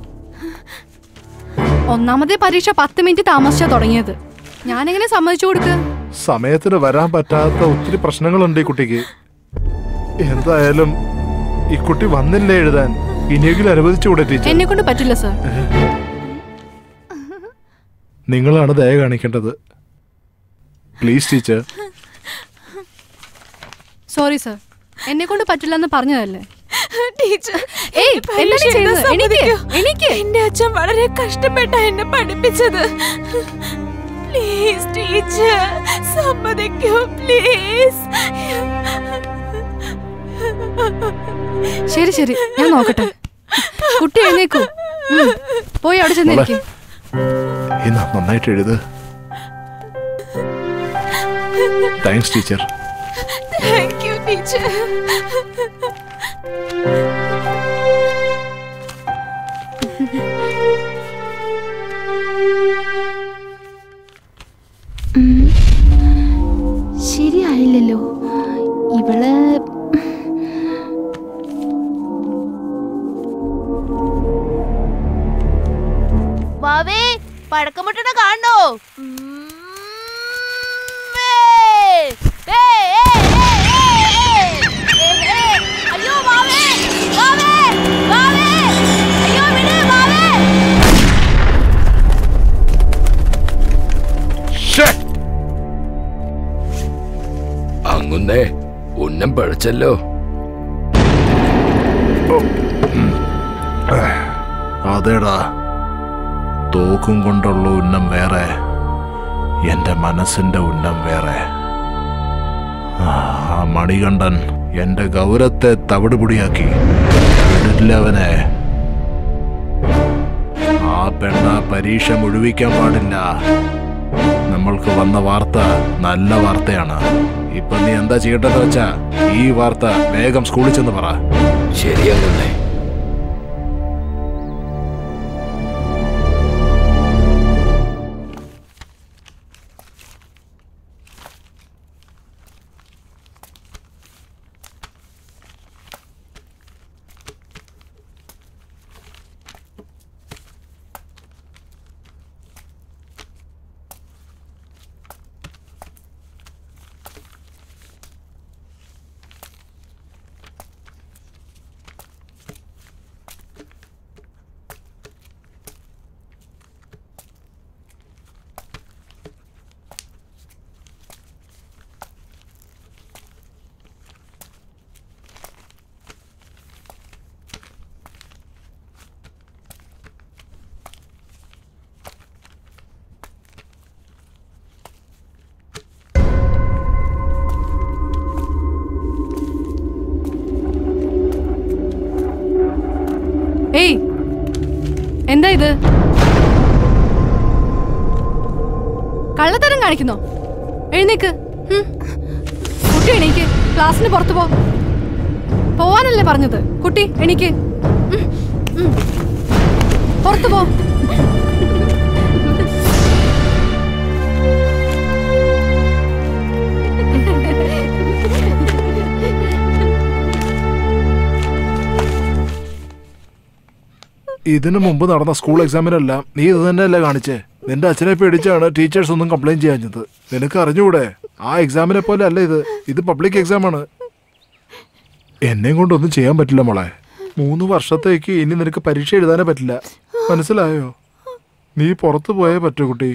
ഒന്നാമത്തെ പരീക്ഷ പത്ത് മിനിറ്റ് താമസിച്ചാ തുടങ്ങിയത്. ഞാനെങ്ങനെ സമ്മതിച്ചു കൊടുക്ക? സമയത്തിന് വരാൻ പറ്റാത്ത ഒത്തിരി പ്രശ്നങ്ങളുണ്ട് ഈ കുട്ടിക്ക്. എന്തായാലും ഈ കുട്ടി വന്നില്ലേ എഴുതാൻ, ഇനിയെങ്കിലും അനുവദിച്ചുകൂടെ ടീച്ചർ? എന്നെ കൊണ്ട് പറ്റില്ല സർ. നിങ്ങളാണ് ദയ കാണിക്കേണ്ടത്. Please teacher. സോറി സർ, എന്നെ കൊണ്ട് പറ്റില്ലെന്ന് പറഞ്ഞതല്ലേ. ടീച്ചർ, ഏയ്, എന്താണ് ചെയ്യുന്നത്? എണീക്ക്, എണീക്ക്. എന്റെ അച്ഛൻ വളരെ കഷ്ടപ്പെട്ടാ എന്നെ പഠിപ്പിച്ചത്. പ്ലീസ് ടീച്ചർ, സമ്മതിക്കൂ പ്ലീസ്. ശരി ശരി, ഞാൻ നോക്കട്ടെ. കുട്ടി എഴുന്നേക്കൂ. ഉം, പോയി അവിടെ ചെന്നിരിക്കും. നന്നായിട്ട് എഴുത്. Thanks teacher. Thank you teacher. ശരിയായില്ലല്ലോ ഇവള്. വാവേ, പടക്കമുട്ടണ കാണോ? അയ്യോ വാവേ, വാവേ, വാവേ, അയ്യോ വിട് വാവേ. അങ്ങുന്നേ ഉന്നം പഴച്ചല്ലോ. അതേടാ, തോക്കും കൊണ്ടുള്ള ഉന്നം വേറെ, എന്റെ മനസ്സിന്റെ ഉന്നം വേറെ. ആ മണികണ്ഠൻ എന്റെ ഗൗരവത്തെ തവിടുപൊടിയാക്കി. വിടില്ലവനെ. ആ പെണ്ണ പരീക്ഷ മുഴുവിക്കാൻ പാടില്ല. നമ്മൾക്ക് വന്ന വാർത്ത നല്ല വാർത്തയാണ്. ഇപ്പൊ നീ എന്താ ചെയ്യേണ്ടതെന്ന് വെച്ചാ ഈ വാർത്ത വേഗം സ്കൂളിൽ ചെന്ന് പറ. ശരിയാകുന്നേ. ഇത്? കള്ളത്തരം കാണിക്കുന്നോ? എഴുന്നേക്ക്. കുട്ടി എണീക്ക്. ക്ലാസ്സിന് പുറത്തു പോ. പോവാനല്ലേ പറഞ്ഞത്? കുട്ടി എണീക്ക്. പുറത്തു പോ. ഇതിനു മുമ്പ് നടന്ന സ്കൂൾ എക്സാമിനെല്ലാം നീ ഇത് തന്നെയല്ലേ കാണിച്ചേ? നിന്റെ അച്ഛനെ പേടിച്ചാണ് ടീച്ചേഴ്സ് ഒന്നും കംപ്ലൈന്റ് ചെയ്യാഞ്ഞത്. നിനക്ക് അറിഞ്ഞുകൂടെ? ആ എക്സാമിനെ പോലെ അല്ല ഇത്. ഇത് പബ്ലിക് എക്സാം ആണ്. എന്നെയും കൊണ്ടൊന്നും ചെയ്യാൻ പറ്റില്ല മോളെ. മൂന്ന് വർഷത്തേക്ക് ഇനി നിനക്ക് പരീക്ഷ എഴുതാനേ പറ്റില്ല. മനസ്സിലായോ? നീ പുറത്തു പോയേ പറ്റൂ കുട്ടി.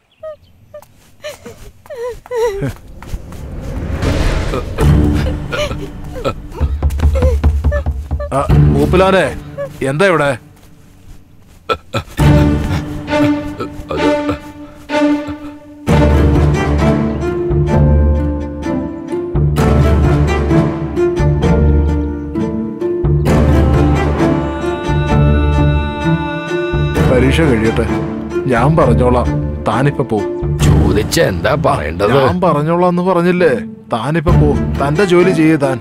മൂപ്പിലാനെ എന്താ ഇവിടെ? പരീക്ഷ കഴിയട്ടെ, ഞാൻ പറഞ്ഞോളാം. താനിപ്പോ പോ. ചോദിച്ച എന്താ പറയേണ്ടത്? ഞാൻ പറഞ്ഞോളാം എന്ന് പറഞ്ഞില്ലേ? താനിപ്പോ പോ. തന്റെ ജോലി ചെയ്യേ. താൻ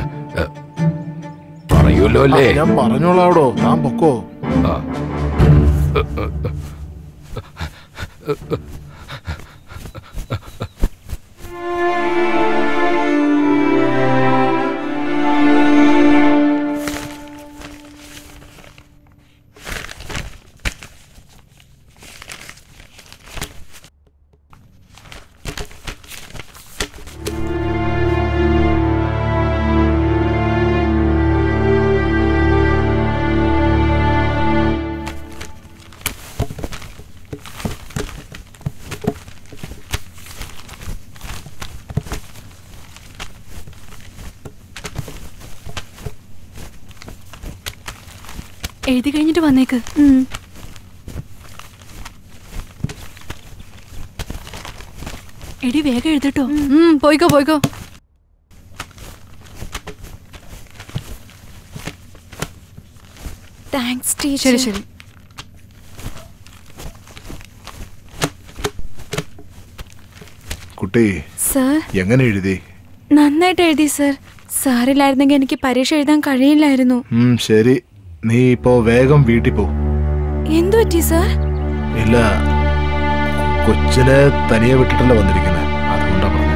പറയൂല്ലോ അല്ലേ? ഞാൻ പറഞ്ഞോളാവടോ. താൻ പൊക്കോ. എഴുതി കഴിഞ്ഞിട്ട് വന്നേക്ക്. എടി വേഗം എഴുതട്ടോ. പോയിക്കോ പോയിക്കോ. Thanks teacher. ശരി ശരി. കുട്ടി സർ എങ്ങനെ എഴുതി? നന്നായിട്ട് എഴുതി സർ. സാറില്ലായിരുന്നെങ്കിൽ എനിക്ക് പരീക്ഷ എഴുതാൻ കഴിയില്ലായിരുന്നു. ശരി, നീ ഇപ്പോ വേഗം വീട്ടിൽ പോ. എന്തു പറ്റി സർ? ഇല്ല, കൊച്ചിനെ തനിയെ വിട്ടിട്ടല്ല വന്നിരിക്കുന്നത്, അതുകൊണ്ടാ പറഞ്ഞത്.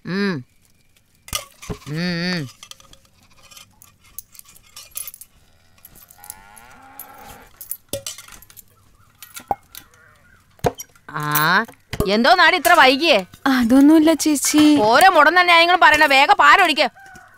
ഉം. ഉം, ഉം. ആ എന്തോ നാടി ഇത്ര വൈകിയേ? അതൊന്നുമില്ല ചേച്ചി. ഓരോ മുടന്ന ന്യായങ്ങളും പറയണ. വേഗം പാലൊഴിക്ക്.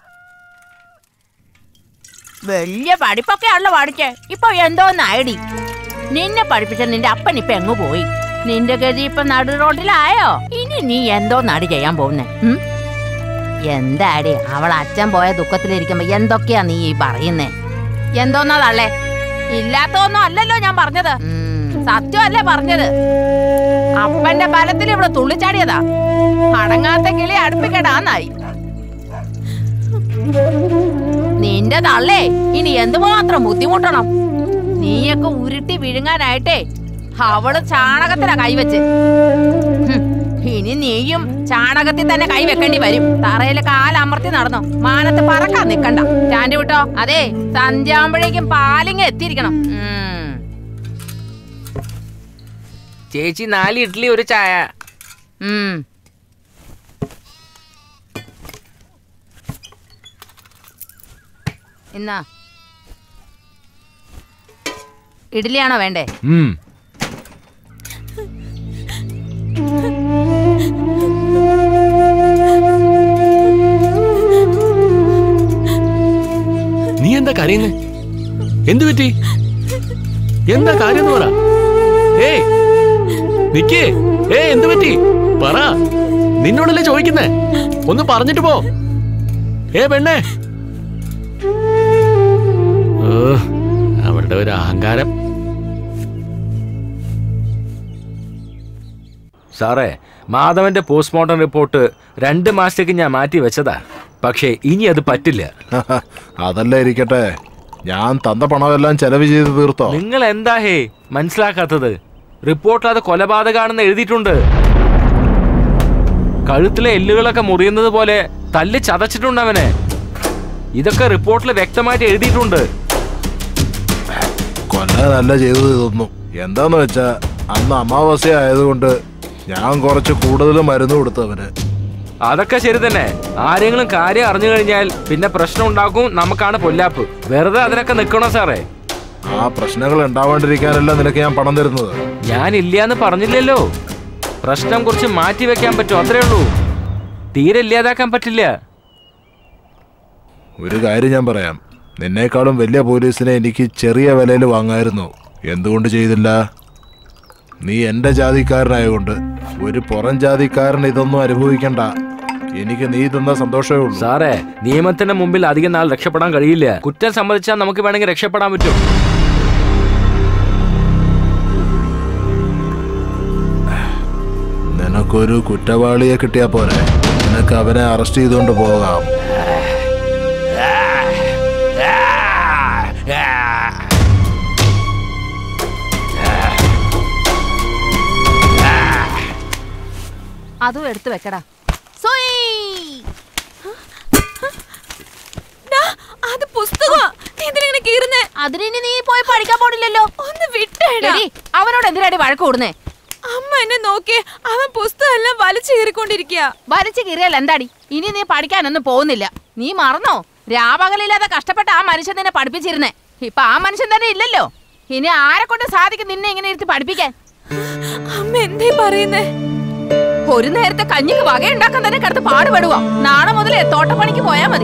വലിയ പഠിപ്പൊക്കെ ആണല്ലോ പഠിച്ചേ. ഇപ്പൊ എന്തോന്നായടി? നിന്നെ പഠിപ്പിച്ച നിന്റെ അപ്പൻ ഇപ്പൊ എങ്ങു പോയി? നിന്റെ ഗതി ഇപ്പൊ നടു റോഡിലായോ? ഇനി നീ എന്തോ നാടി ചെയ്യാൻ പോകുന്നേ? എന്താടി അവൾ അച്ഛൻ പോയ ദുഃഖത്തിലിരിക്കുമ്പോ എന്തൊക്കെയാ നീ ഈ പറയുന്നേ? എന്തോന്നാ തള്ളേ? ഇല്ലാത്തൊന്നും അല്ലല്ലോ ഞാൻ പറഞ്ഞത്. സത്യമല്ലേ പറഞ്ഞത്? അപ്പന്റെ ബലത്തിൽ ഇവിടെ തുള്ളിച്ചാടിയതാ. അടങ്ങാത്ത കിളി അടുപ്പിക്കടാന്നായി. നിന്റെ തള്ളേ ഇനി എന്തുമാത്രം ബുദ്ധിമുട്ടണം. നീയൊക്കെ ഉരുട്ടി വിഴുങ്ങാനായിട്ടേ അവള് ചാണകത്തിലാ കൈവച്ച്. ഇനി നീയും ചാണകത്തിൽ തന്നെ കൈവെക്കേണ്ടി വരും. തറയില് കാലമർത്തി നടന്നോ. മാനത്ത് പറക്കാൻ നിക്കണ്ട. സ്റ്റാൻഡ് വിട്ടോ. അതെ, സന്ധ്യാകുമ്പോഴേക്കും പാലിങ് എത്തിയിരിക്കണം. ചേച്ചി നാല് ഇഡ്ഡലി ഒരു ചായ. ഉം എന്നാ ഇഡ്ഡലിയാണോ വേണ്ടേ? നീ എന്താ കരയുന്നേ? എന്തു പറ്റി? എന്താ കാര്യം പറ. ഏയ് നിക്കേ. ഏ എന്തു പറ്റി പറ. നിന്നോടല്ലേ ചോദിക്കുന്നേ? ഒന്ന് പറഞ്ഞിട്ട് പോ. ഏ പെണ്ണേ. അവരുടെ ഒരു അഹങ്കാരം. സാറേ, മാധവന്റെ പോസ്റ്റ്മോർട്ടം റിപ്പോർട്ട് രണ്ട് മാസത്തേക്ക് ഞാൻ മാറ്റി വെച്ചതാ. പക്ഷേ ഇനി അത് പറ്റില്ല. അതല്ലേ ഇരിക്കട്ടെ, ഞാൻ തന്ന പണമെല്ലാം ചെലവ് ചെയ്ത് തീർത്തോ? നിങ്ങൾ എന്താ ഹേ മനസ്സിലാക്കാത്തത്? റിപ്പോർട്ടിൽ അത് കൊലപാതകമാണെന്ന് എഴുതിയിട്ടുണ്ട്. കഴുത്തിലെ എല്ലുകളൊക്കെ മുറിയുന്നത് പോലെ തല്ലി ചതച്ചിട്ടുണ്ട് അവനെ. ഇതൊക്കെ റിപ്പോർട്ടിൽ വ്യക്തമായിട്ട് എഴുതിയിട്ടുണ്ട്. കൊല്ലാനല്ല ചെയ്തത് ഇതൊന്നും. എന്താന്ന് വെച്ചാ അന്ന് അമാവാസ്യ ആയതുകൊണ്ട് ഞാൻ കുറച്ച് കൂടുതൽ മരുന്ന് കൊടുത്തവന്. അതൊക്കെ ശരി തന്നെ. ആരെങ്കിലും കാര്യം അറിഞ്ഞു കഴിഞ്ഞാൽ പിന്നെ പ്രശ്നം ഉണ്ടാക്കും. നമുക്കാണ് പൊല്ലാപ്പ്. വെറുതെ അതിനൊക്കെ നിക്കണോ സാറേ? ആ പ്രശ്നങ്ങൾ ഉണ്ടാവാണ്ടിരിക്കാനല്ല നിനക്ക് ഞാൻ പണം തരുന്നത്. ഞാൻ ഇല്ലാന്ന് പറഞ്ഞില്ലല്ലോ. പ്രശ്നം കുറച്ച് മാറ്റി വെക്കാൻ പറ്റും, അത്രേ ഉള്ളൂ. തീരെ ഇല്ലാതാക്കാൻ പറ്റില്ല. ഒരു കാര്യം ഞാൻ പറയാം, നിന്നേക്കാളും വലിയ പോലീസിനെ എനിക്ക് ചെറിയ വിലയിൽ വാങ്ങായിരുന്നു. എന്തുകൊണ്ട് ചെയ്തില്ല? നീ എന്റെ ജാതിക്കാരനായതുകൊണ്ട്. ഒരു പുറം ജാതിക്കാരൻ ഇതൊന്നും അനുഭവിക്കണ്ട. എനിക്ക് നീ തന്ന സന്തോഷമേ ഉള്ളൂ. സാറേ, നിയമത്തിന്റെ മുമ്പിൽ അധികം നാൾ രക്ഷപ്പെടാൻ കഴിയില്ല. കുറ്റം സമ്മതിച്ചാൽ നമുക്ക് വേണമെങ്കിൽ രക്ഷപ്പെടാൻ പറ്റും. നിനക്കൊരു കുറ്റവാളിയെ കിട്ടിയാ പോരെ? നിനക്ക് അവനെ അറസ്റ്റ് ചെയ്തുകൊണ്ട് പോകാം. അതും എടുത്തു വെക്കടാ. അത് പുസ്തകമാ. അതിന് നീ പോയി പഠിക്കാൻ പോണില്ലല്ലോ. ഒന്ന് വിട്ടേടാ. അവനോട് എന്തിനാടി വഴക്ക് കൂടുന്നേ? അമ്മ എന്നെ നോക്കിയേ, അവൻ പുസ്തകം എല്ലാം വലിച്ചു കീറിക്കൊണ്ടിരിക്കുക. വലിച്ചു കീറിയാൽ എന്താടി? ഇനി നീ പഠിക്കാനൊന്നും പോകുന്നില്ല. നീ മറന്നോ? രാപകലില്ലാതെ കഷ്ടപ്പെട്ട ആ മനുഷ്യൻ നിന്നെ പഠിപ്പിച്ചിരുന്നേ. ഇപ്പൊ ആ മനുഷ്യൻ തന്നെ ഇല്ലല്ലോ. ഇനി ആരെ കൊണ്ട് സാധിക്കും നിന്നെ ഇങ്ങനെ ഇരുത്തി പഠിപ്പിക്കാൻ? അമ്മ എന്തേ പറയുന്നേ? ഒരു നേരത്തെ കഞ്ഞിക്ക് വകയുണ്ടാക്കാൻ തന്നെ കിടത്ത് പാടുപെടുവാ. നാളെ മുതലേ തോട്ടപ്പണിക്ക് പോയാ മതി.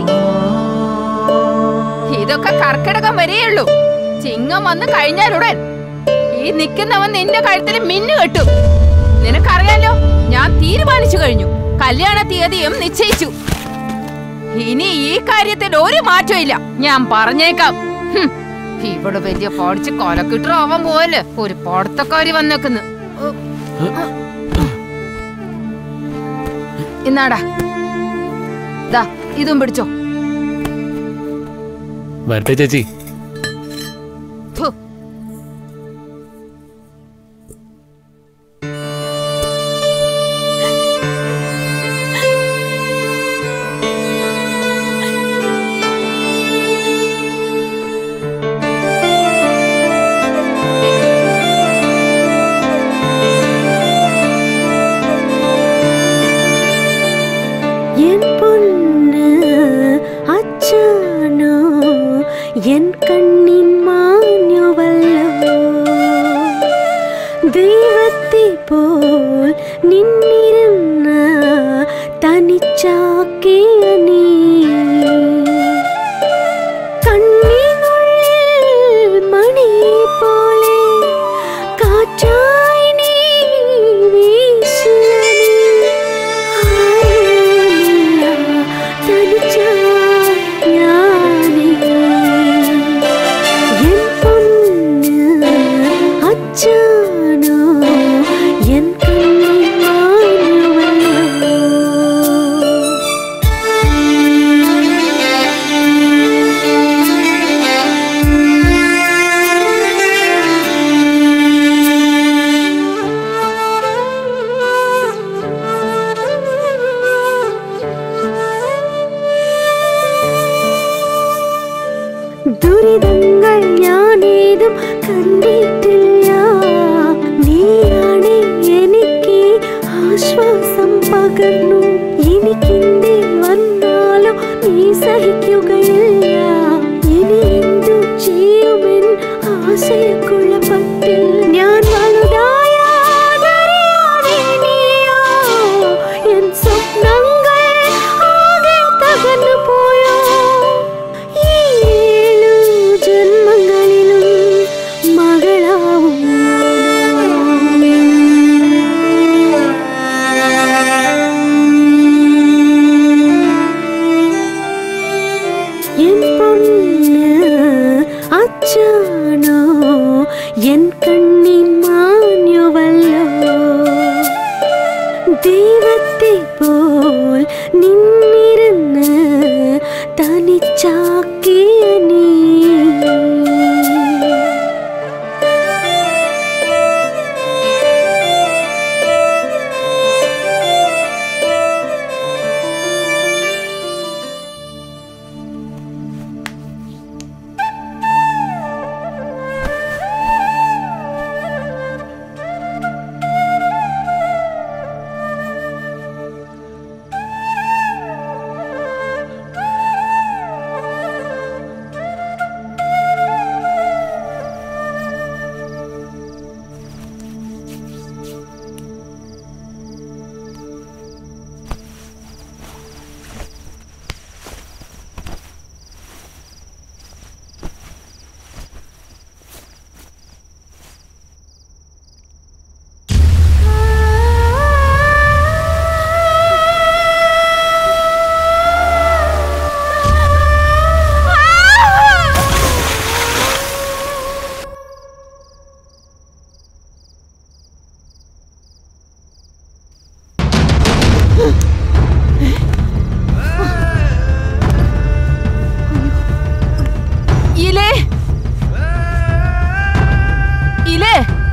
ഇതൊക്കെ കർക്കിടകം വരെയുള്ളൂ. ചിങ്ങം വന്ന് കഴിഞ്ഞാലുടൻ ഈ നിൽക്കുന്നവൻ നിന്റെ കഴുത്തിൽ മിന്നു കെട്ടും. നിനക്കറിയാലോ, ഞാൻ തീരുമാനിച്ചു കഴിഞ്ഞു. കല്യാണ തീയതിയും നിശ്ചയിച്ചു. ഇനി ഈ കാര്യത്തിൽ ഒരു മാറ്റവും ഇല്ല. ഞാൻ പറഞ്ഞേക്കാം. ഇവിടെ വലിയ പഠിച്ച് കൊലക്കിട്ടാവാൻ പോവല്ലേ ഒരു പൊടത്തക്കാരി വന്നേക്കുന്നു. ഇന്നാടാ, ദാ ഇതും പിടിച്ചോ. വരട്ടെ ചേച്ചി. കണ്ണിൻ മാഞ്ഞുവല്ലോ ദൈവത്തെ പോൽ നിന്നിരുന്ന തനിച്ചാക്കിയ നീ കണ്ണിനുള്ളിൽ മണി പോലെ കാറ്റായി നീ വീശിയ നീ തനിച്ചായി ഞാനേ എൻ പൊന്ന് അച്ഛനോ എൻ കണ്ണിൻ മാഞ്ഞുവല്ലോ ദുരിതങ്ങൾ ഞാനേതും കണ്ടിട്ടില്ല നീയാണ് എനിക്ക് ആശ്വാസം പകർന്നു എനിക്കെന്തേ വന്നാലും നീ സഹിക്കുകയില്ല ഇനി എന്തു ചെയ്യുമെൻ ആശയക്കുഴപ്പത്തിൽ ഞാൻ വലുതായാതറിയാതെ നീയോ എൻ സ്വപ്നങ്ങൾ ആകെ തകർന്നു പോയോ ഏഴു ജന്മങ്ങളിലും മകളാവും എൻ പൊന്ന് അച്ഛനോ എൻ കണ്ണിൻ മാഞ്ഞുവല്ലോ ദൈവത്തെ പോൽ നിന്നിരുന്ന് തനിച്ചാക്കിയ നീ ഇലേ ഇലേ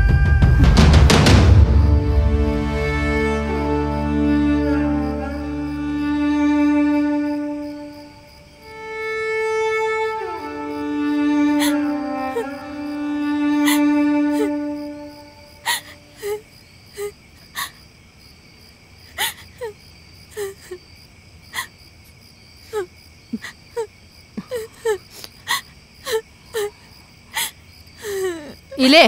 ഇലേ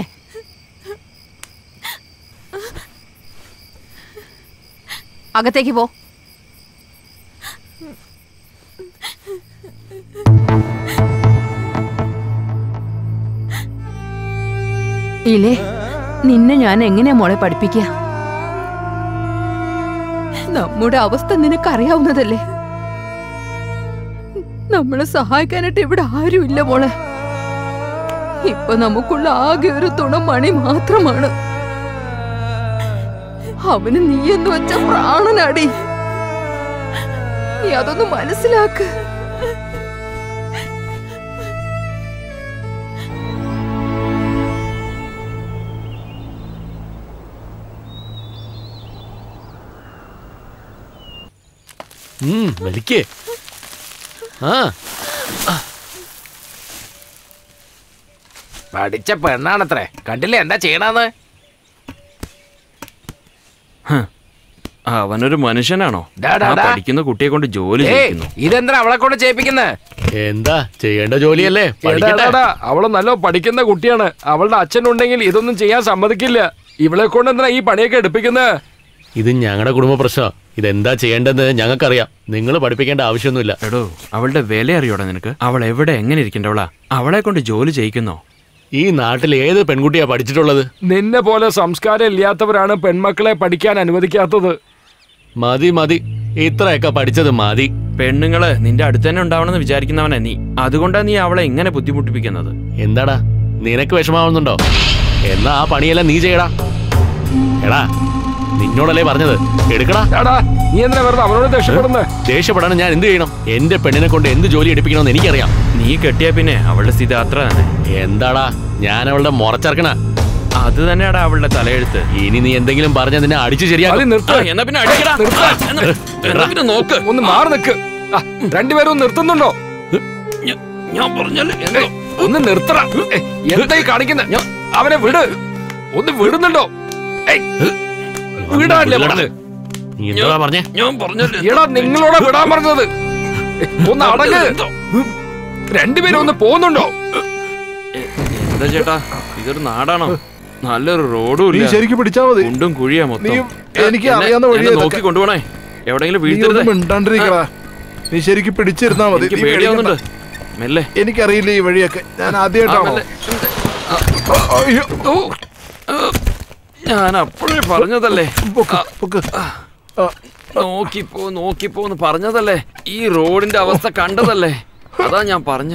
അകത്തേക്ക് പോ ഇലേ നിന്നെ ഞാൻ എങ്ങനെയാ മോളെ പഠിപ്പിക്ക നമ്മുടെ അവസ്ഥ നിനക്കറിയാവുന്നതല്ലേ നമ്മളെ സഹായിക്കാനായിട്ട് ഇവിടെ ആരുമില്ല മോളെ ഇപ്പൊ നമുക്കുള്ള ആകെ ഒരു തുണ മണി മാത്രമാണ് അവന് നീയെന്ന് വെച്ച പ്രാണനാടി നീ അതൊന്ന് മനസ്സിലാക്ക് വലിക്കേ ആ പഠിച്ച പെണ്ണാണത്രേ കണ്ടില്ലേ എന്താ ചെയ്യണമെന്ന് അവനൊരു മനുഷ്യനാണോ? ഡാ, ഡാ, ആ ഡാ. പഠിക്കുന്ന കുട്ടിയെ കൊണ്ട് ജോലി ചെയ്യിക്കുന്നു. ഇതെന്താ അവളെ കൊണ്ട് ചെയ്യിപ്പിക്കുന്നത്? എന്താ ചെയ്യേണ്ട ജോലിയല്ലേ? അവള് നല്ല പഠിക്കുന്ന കുട്ടിയാണ്. അവളുടെ അച്ഛനുണ്ടെങ്കിൽ ഇതൊന്നും ചെയ്യാൻ സമ്മതിക്കില്ല. ഇവളെ കൊണ്ട് എന്തിനാ ഈ പണിയൊക്കെ എടുപ്പിക്കുന്നത്? ഇത് ഞങ്ങളുടെ കുടുംബ പ്രശ്നം. ഇതെന്താ ചെയ്യേണ്ടതെന്ന് ഞങ്ങൾക്കറിയാം. നിങ്ങൾ പഠിപ്പിക്കേണ്ട ആവശ്യമൊന്നുമില്ല. എടോ, അവളുടെ വില അറിയോടാ നിനക്ക്? അവൾ എവിടെ എങ്ങനെ ഇരിക്കണ്ടവളാ? അവളെ കൊണ്ട് ജോലി ചെയ്യിക്കുന്നോ? ഈ നാട്ടിൽ ഏത് പെൺകുട്ടിയാ പഠിച്ചിട്ടുള്ളത്? നിന്നെ പോലെ സംസ്കാരം ഇല്ലാത്തവരാണ് പെൺമക്കളെ പഠിക്കാൻ അനുവദിക്കാത്തത്. മതി മതി, ഇത്രയൊക്കെ പഠിച്ചത് മതി. പെണ്ണുങ്ങള് നിന്റെ അടുത്ത് തന്നെ ഉണ്ടാവണമെന്ന് വിചാരിക്കുന്നവനാ നീ. അതുകൊണ്ടാ നീ അവളെ ഇങ്ങനെ ബുദ്ധിമുട്ടിപ്പിക്കുന്നത്. എന്താടാ നിനക്ക് വിഷമാവുന്നുണ്ടോ? എന്നാ ആ പണിയെല്ലാം നീ ചെയ്യടാ. എടാ, നിന്നോടല്ലേ പറഞ്ഞത് എടുക്കടാ. നീ എന്താ വെറുതെ അവനോട് ദേഷ്യപ്പെടുന്നത്? ദേഷ്യപ്പെടാൻ ഞാൻ എന്ത് ചെയ്യണം? എന്റെ പെണ്ണിനെ കൊണ്ട് എന്ത് ജോലി എടുപ്പിക്കണമെന്ന് എനിക്കറിയാം. നീ കെട്ടിയ പിന്നെ അവളുടെ സ്ഥിതി അത്ര തന്നെ. എന്താടാ ഞാൻ അവളുടെ മുറച്ചേർക്കണ? അത് തന്നെയാടാ അവളുടെ തലയെഴുത്ത്. ഇനി നീ എന്തെങ്കിലും പറഞ്ഞ നിന്നെ അടിച്ചു ശരിയാക്കി. എന്നാ പിന്നെ അടിക്കടാ. എന്നാ പിന്നെ നോക്ക്. ഒന്ന് മാറി നിൽക്ക്. രണ്ടുപേരും ഒന്ന് നിർത്തുന്നുണ്ടോ? ഞാൻ പറഞ്ഞല്ലേ ഒന്ന് നിർത്തറ. എന്തായി കാണിക്കുന്ന? അവനെ വിട്. ഒന്ന് വിടുന്നുണ്ടോ? വിടാല്ലേ പറഞ്ഞത്? പറഞ്ഞേ? ഞാൻ പറഞ്ഞല്ലേ. എടാ, നിങ്ങളോട് വിടാൻ പറഞ്ഞത്. ഒന്ന് അടങ്ങ്. രണ്ടുപേരും ഒന്ന് പോകുന്നുണ്ടോ? എന്താ ചേട്ടാ, ഇതൊരു നാടാണോ? നല്ലൊരു റോഡും നീ ഇല്ല. ശരിക്കും പിടിച്ചാ മതി. കുണ്ടും കുഴിയാ മൊത്തം. എനിക്ക് അറിയാവുന്ന വഴി നോക്കി കൊണ്ടുപോണേ. എവിടെയെങ്കിലും വീഴ്ത്തരുത്. മിണ്ടാണ്ടിരിക്കടാ. നീ ശരിക്കും പിടിച്ചിരുന്നാ മതി. എനിക്ക് പേടിയാവുന്നുണ്ട്. മെല്ലെ. എനിക്കറിയില്ല ഈ വഴിയൊക്കെ. ഞാൻ ആദ്യമായിട്ടാണോ? ഞാൻ അപ്പോഴേ പറഞ്ഞതല്ലേ. നോക്കിപ്പോ നോക്കിപ്പോന്ന് പറഞ്ഞതല്ലേ. ഈ റോഡിന്റെ അവസ്ഥ കണ്ടതല്ലേ. അതാ ഞാൻ പറഞ്ഞ.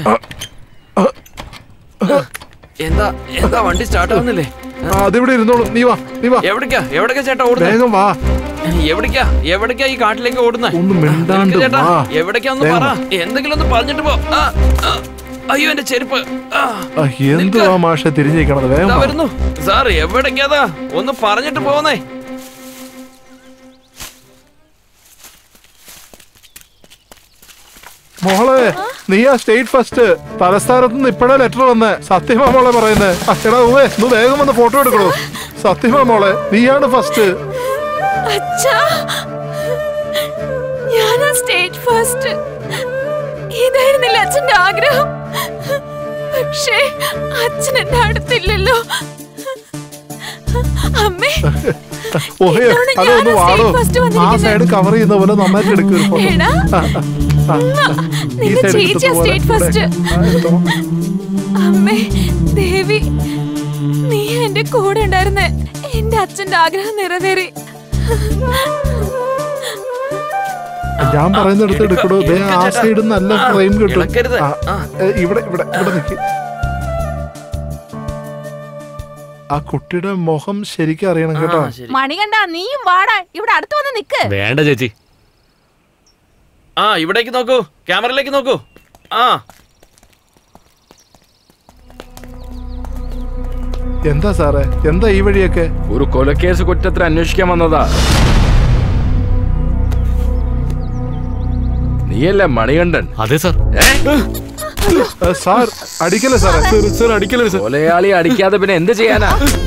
എന്താ എന്താ വണ്ടി സ്റ്റാർട്ട് ആവുന്നില്ലേ? അതിവിടെ ഇരുന്നോളൂ. നീ വാ, നീ വാ. എവിടേക്കാ എവിടേക്കാ ചേട്ടാ ഓടുന്നത്? വേഗം വാ. എവിടേക്കാ എവിടേക്കാ ഈ കാട്ടിലേക്ക് ഓടുന്നത്? ഒന്ന് മിണ്ടാണ്ട് ചേട്ടാ വാ. എവിടേക്കാ ഒന്ന് പറ. എന്തെങ്കിലും ഒന്ന് പറഞ്ഞിട്ട് പോ. ആ, ആ. അയ്യോ എന്റെ ചെരുപ്പ്. എന്തുവാ മാഷെ തിരിഞ്ഞിരിക്കണത്? വേഗം വാ. വരുന്നു സാർ. എവിടേക്കാ ഒന്ന് പറഞ്ഞിട്ട് പോന്നേ. മോളെ, നീ ആ സ്റ്റേറ്റ് ഫസ്റ്റ്. തലസ്ഥാനത്ത് നിന്ന് ഇപ്പഴാ ലെറ്റർ വന്നേ. സത്യമാ മോളെ പറയുന്നേ. അച്ഛടാ ഊവേ, ഒന്ന് വേഗം വന്ന് ഫോട്ടോ എടുക്കണോ. സത്യമാ മോളെ, നീയാണ് ഫസ്റ്റ്. ഞാനാ സ്റ്റേറ്റ് ഫസ്റ്റ്. ഇതായിരുന്നില്ല അച്ഛന്റെ ആഗ്രഹം. പക്ഷേ അച്ഛൻ എന്റെ അടുത്തില്ലല്ലോ. അമ്മേ, ഓഹേ, അതൊന്ന് വാടോ. ആ സൈഡ് കവർ ചെയ്യുന്ന പോലെ നന്നായിട്ട് എടുക്കും. നിന്റെ ചേച്ചിയാ സ്റ്റേറ്റ് ഫസ്റ്റ്. അമ്മേ ദേവി, നീ എന്റെ കൂടെ ഉണ്ടായിരുന്നേ. എന്റെ അച്ഛന്റെ ആഗ്രഹം നിറവേറി. ഞാൻ പറയുന്നിടത്ത് എടുക്കടോ. ആ സൈഡ് നല്ല ഫ്രെയിം കിട്ടും. ഇവിടെ ഇവിടെ ഇവിടെ നിൽക്കും. ആ കുട്ടിയുടെ മുഖം ശരിക്കും അറിയണം കേട്ടോ. മണികണ്ട, നീയും വാടാ. ഇവിടെ അടുത്ത് വന്ന് നിക്ക്. വേണ്ട ചേച്ചി. ആ, ഇവിടേക്ക് നോക്കൂ. ക്യാമറയിലേക്ക് നോക്കൂ. ആ, എന്താ സാറേ, എന്താ ഈ വഴിയൊക്കെ? ഒരു കൊലക്കേസ് കുറ്റത്തിന് അന്വേഷിക്കാൻ വന്നതാ. നീയല്ലേ മണികണ്ഠൻ? അതെ സാർ. സാർ അടിക്കല്ലേ സാറേ. സാർ അടിക്കല്ലേ സാർ. കൊലയാളി അടിക്കാതെ പിന്നെ എന്ത് ചെയ്യാനാ?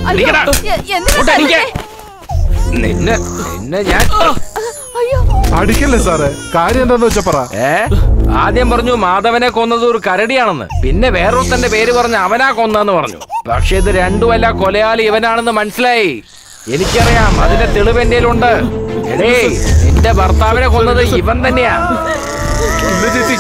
നിന്നെ നിന്നെ ഞാൻ അടിക്കല്ലേ സാറേ. കാര്യം എന്താന്ന് വെച്ചാ പറ. ഏ ആദ്യം പറഞ്ഞു മാധവനെ കൊന്നത് ഒരു കരടിയാണെന്ന്. പിന്നെ വേറൊരുത്തന്റെ പേര് പറഞ്ഞ് അവനാ കൊന്നെന്ന് പറഞ്ഞു. പക്ഷെ ഇത് രണ്ടുമല്ല, കൊലയാളി ഇവനാണെന്ന് മനസ്സിലായി. എനിക്കറിയാം, അതിന്റെ തെളിവ് എന്റെ ഉണ്ട്. എടേ, നിന്റെ ഭർത്താവിനെ കൊന്നത് ഇവൻ തന്നെയാ. ചേച്ചി,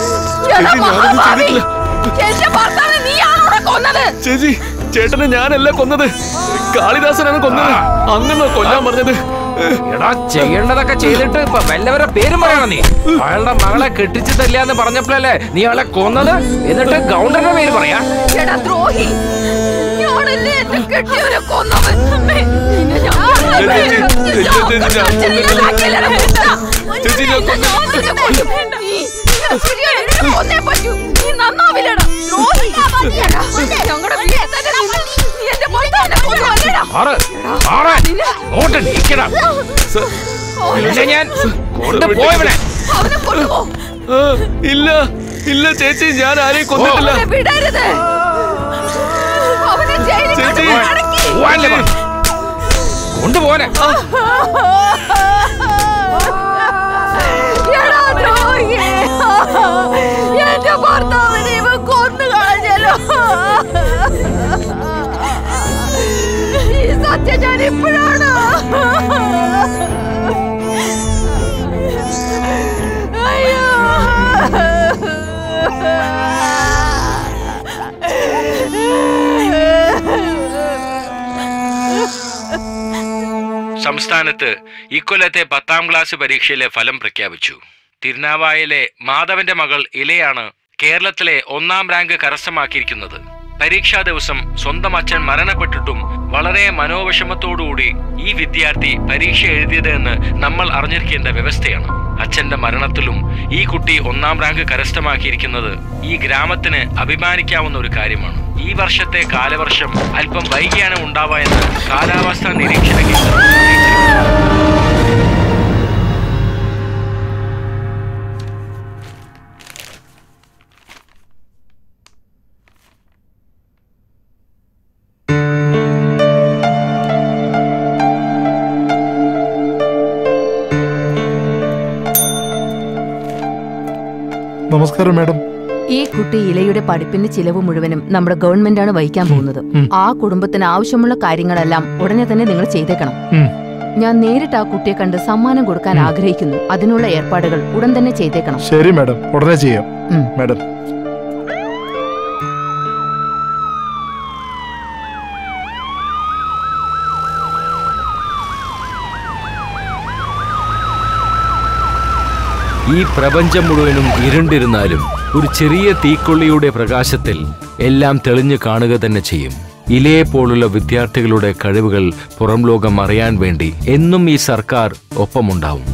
ചേച്ചി, ചേട്ടനെ ഞാനല്ല കൊന്നത്. കാളിദാസനാണ് കൊന്നത്. അങ്ങനെ കൊല്ലാൻ പറഞ്ഞത്. എടാ, ചെയ്യേണ്ടതൊക്കെ ചെയ്തിട്ട് ഇപ്പൊ വല്ലവരെ പേരും പറയണം നീ. അയാളുടെ മകളെ കെട്ടിച്ചു തല്ലാന്ന് പറഞ്ഞപ്പോഴല്ലേ നീ അയാളെ കൊന്നത്? എന്നിട്ട് ഗൗണ്ടറിന്റെ പേര് പറയാ? ദ്രോഹി, ഞാനല്ലേ എന്റെ കെട്ടിയവരെ കൊന്നത്. ഞാൻ കൊണ്ടുപോയവനെ. ഇല്ല ഇല്ല ചേച്ചി, ഞാൻ ആരെയും കൊന്നിട്ടില്ല. കൊണ്ടുപോനെ. ഭർത്താവിനെ ഇവൻ കൊന്നു കളഞ്ഞല്ലോ. ഈ സത്യം ഞാൻ ഇപ്പോഴാണ്. അയ്യോ. സംസ്ഥാനത്ത് ഇക്കൊല്ലത്തെ പത്താം ക്ലാസ് പരീക്ഷയിലെ ഫലം പ്രഖ്യാപിച്ചു. തിരുനാവായയിലെ മാധവന്റെ മകൾ ഇലയാണ് കേരളത്തിലെ ഒന്നാം റാങ്ക് കരസ്ഥമാക്കിയിരിക്കുന്നത്. പരീക്ഷാ ദിവസം സ്വന്തം അച്ഛൻ മരണപ്പെട്ടിട്ടും വളരെ മനോവിഷമത്തോടുകൂടി ഈ വിദ്യാർത്ഥി പരീക്ഷ എഴുതിയത് എന്ന് നമ്മൾ അറിഞ്ഞിരിക്കേണ്ട വ്യവസ്ഥയാണ്. അച്ഛന്റെ മരണത്തിലും ഈ കുട്ടി ഒന്നാം റാങ്ക് കരസ്ഥമാക്കിയിരിക്കുന്നത് ഈ ഗ്രാമത്തിന് അഭിമാനിക്കാവുന്ന ഒരു കാര്യമാണ്. ഈ വർഷത്തെ കാലവർഷം അല്പം വൈകിയാണ് ഉണ്ടാവുക എന്ന് കാലാവസ്ഥാ നിരീക്ഷണ കേന്ദ്രം അറിയിച്ചിരിക്കുന്നു. നമസ്കാരം മാഡം. ഈ കുട്ടി ഇലയുടെ പഠിപ്പിന്റെ ചിലവ് മുഴുവനും നമ്മുടെ ഗവൺമെന്റാണ് വഹിക്കാൻ പോകുന്നത്. ആ കുടുംബത്തിന് ആവശ്യമുള്ള കാര്യങ്ങളെല്ലാം ഉടനെ തന്നെ നിങ്ങൾ ചെയ്തേക്കണം. ഞാൻ നേരിട്ട് ആ കുട്ടിയെ കണ്ട് സമ്മാനം കൊടുക്കാൻ ആഗ്രഹിക്കുന്നു. അതിനുള്ള ഏർപ്പാടുകൾ ഉടൻ തന്നെ ചെയ്തേക്കണം. ശരി മാഡം, ഉടനെ ചെയ്യാം മാഡം. ഈ പ്രപഞ്ചം മുഴുവനും ഇരുണ്ടിരുന്നാലും ഒരു ചെറിയ തീക്കൊള്ളിയുടെ പ്രകാശത്തിൽ എല്ലാം തെളിഞ്ഞു കാണുക തന്നെ ചെയ്യും. ഇലയെപ്പോലുള്ള വിദ്യാർത്ഥികളുടെ കഴിവുകൾ പുറം ലോകം അറിയാൻ വേണ്ടി എന്നും ഈ സർക്കാർ ഒപ്പമുണ്ടാവും.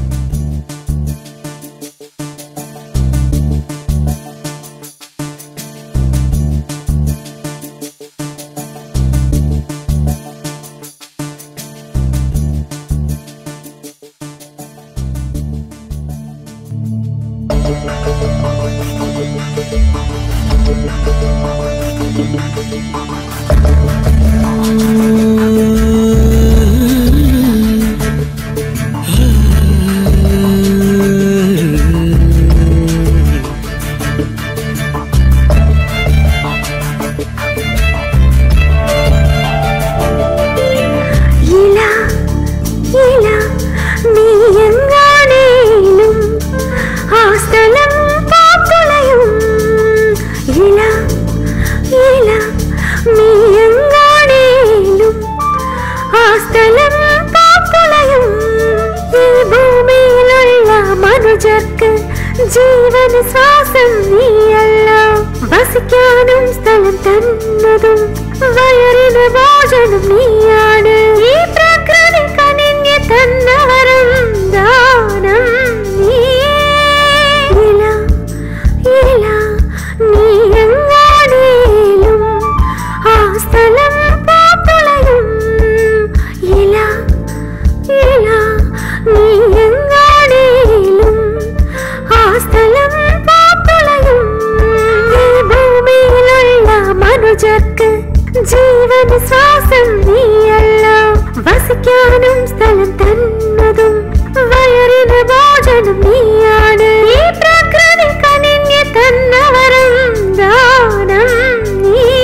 ജീവന ശ്വാസം നീയല്ലോ, വസിക്കാനും സ്ഥലം തന്നതും വയറിന് ഭോജനം നീയാണ്. ഈ പ്രകൃതി കനിഞ്ഞ് തന്നവരും ദാനം നീയേ. ഇല ഇല നീ എങ്ങാണേലും ആ സ്ഥലം പൂത്തുളയും. ഇല ഇല നീ എങ്ങാണേലും ആ സ്ഥലം പൂത്തുളയും. ഈ ഭൂമിയിലുള്ള മനുജർക്ക് ജീവന ശ്വാസം നീയല്ലോ, വസിക്കാനും സ്ഥലം തന്നതും വയറിന് ഭോജനം നീയാണ്. ഈ പ്രകൃതി കനിഞ്ഞ് തന്നവരും ദാനം നീയേ.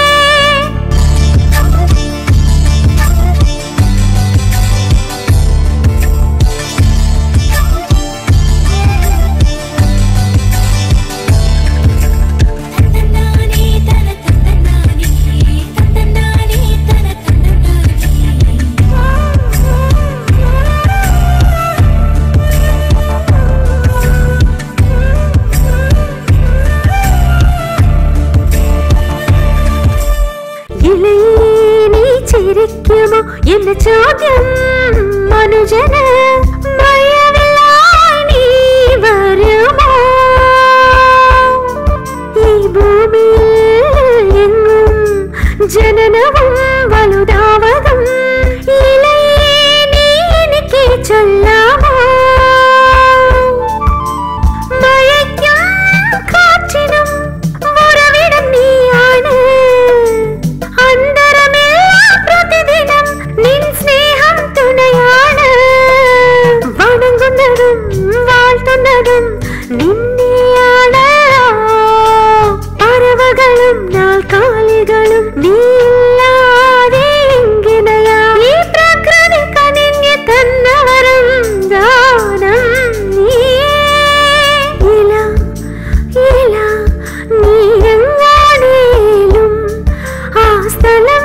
ചിരിക്കുമോ എന്ന ചോദ്യം മനുജന് ഭയമില്ലായി നീ വരുമോ? ഈ ഭൂമിയിൽ എങ്ങും ജനനവും വലുതാവതും ഇലയെ നീ എനിക്ക് ചൊല്ലാമോ? മഴയ്ക്കും കാറ്റിനും ഉറവിടം നീയാണ്. പ്രതിദിനം നിൻ സ്നേഹം തുണയാണ്. വണങ്ങുന്നതും വാഴ്ത്തുന്നതും നിന്നെയാണ്. സ്ഥലം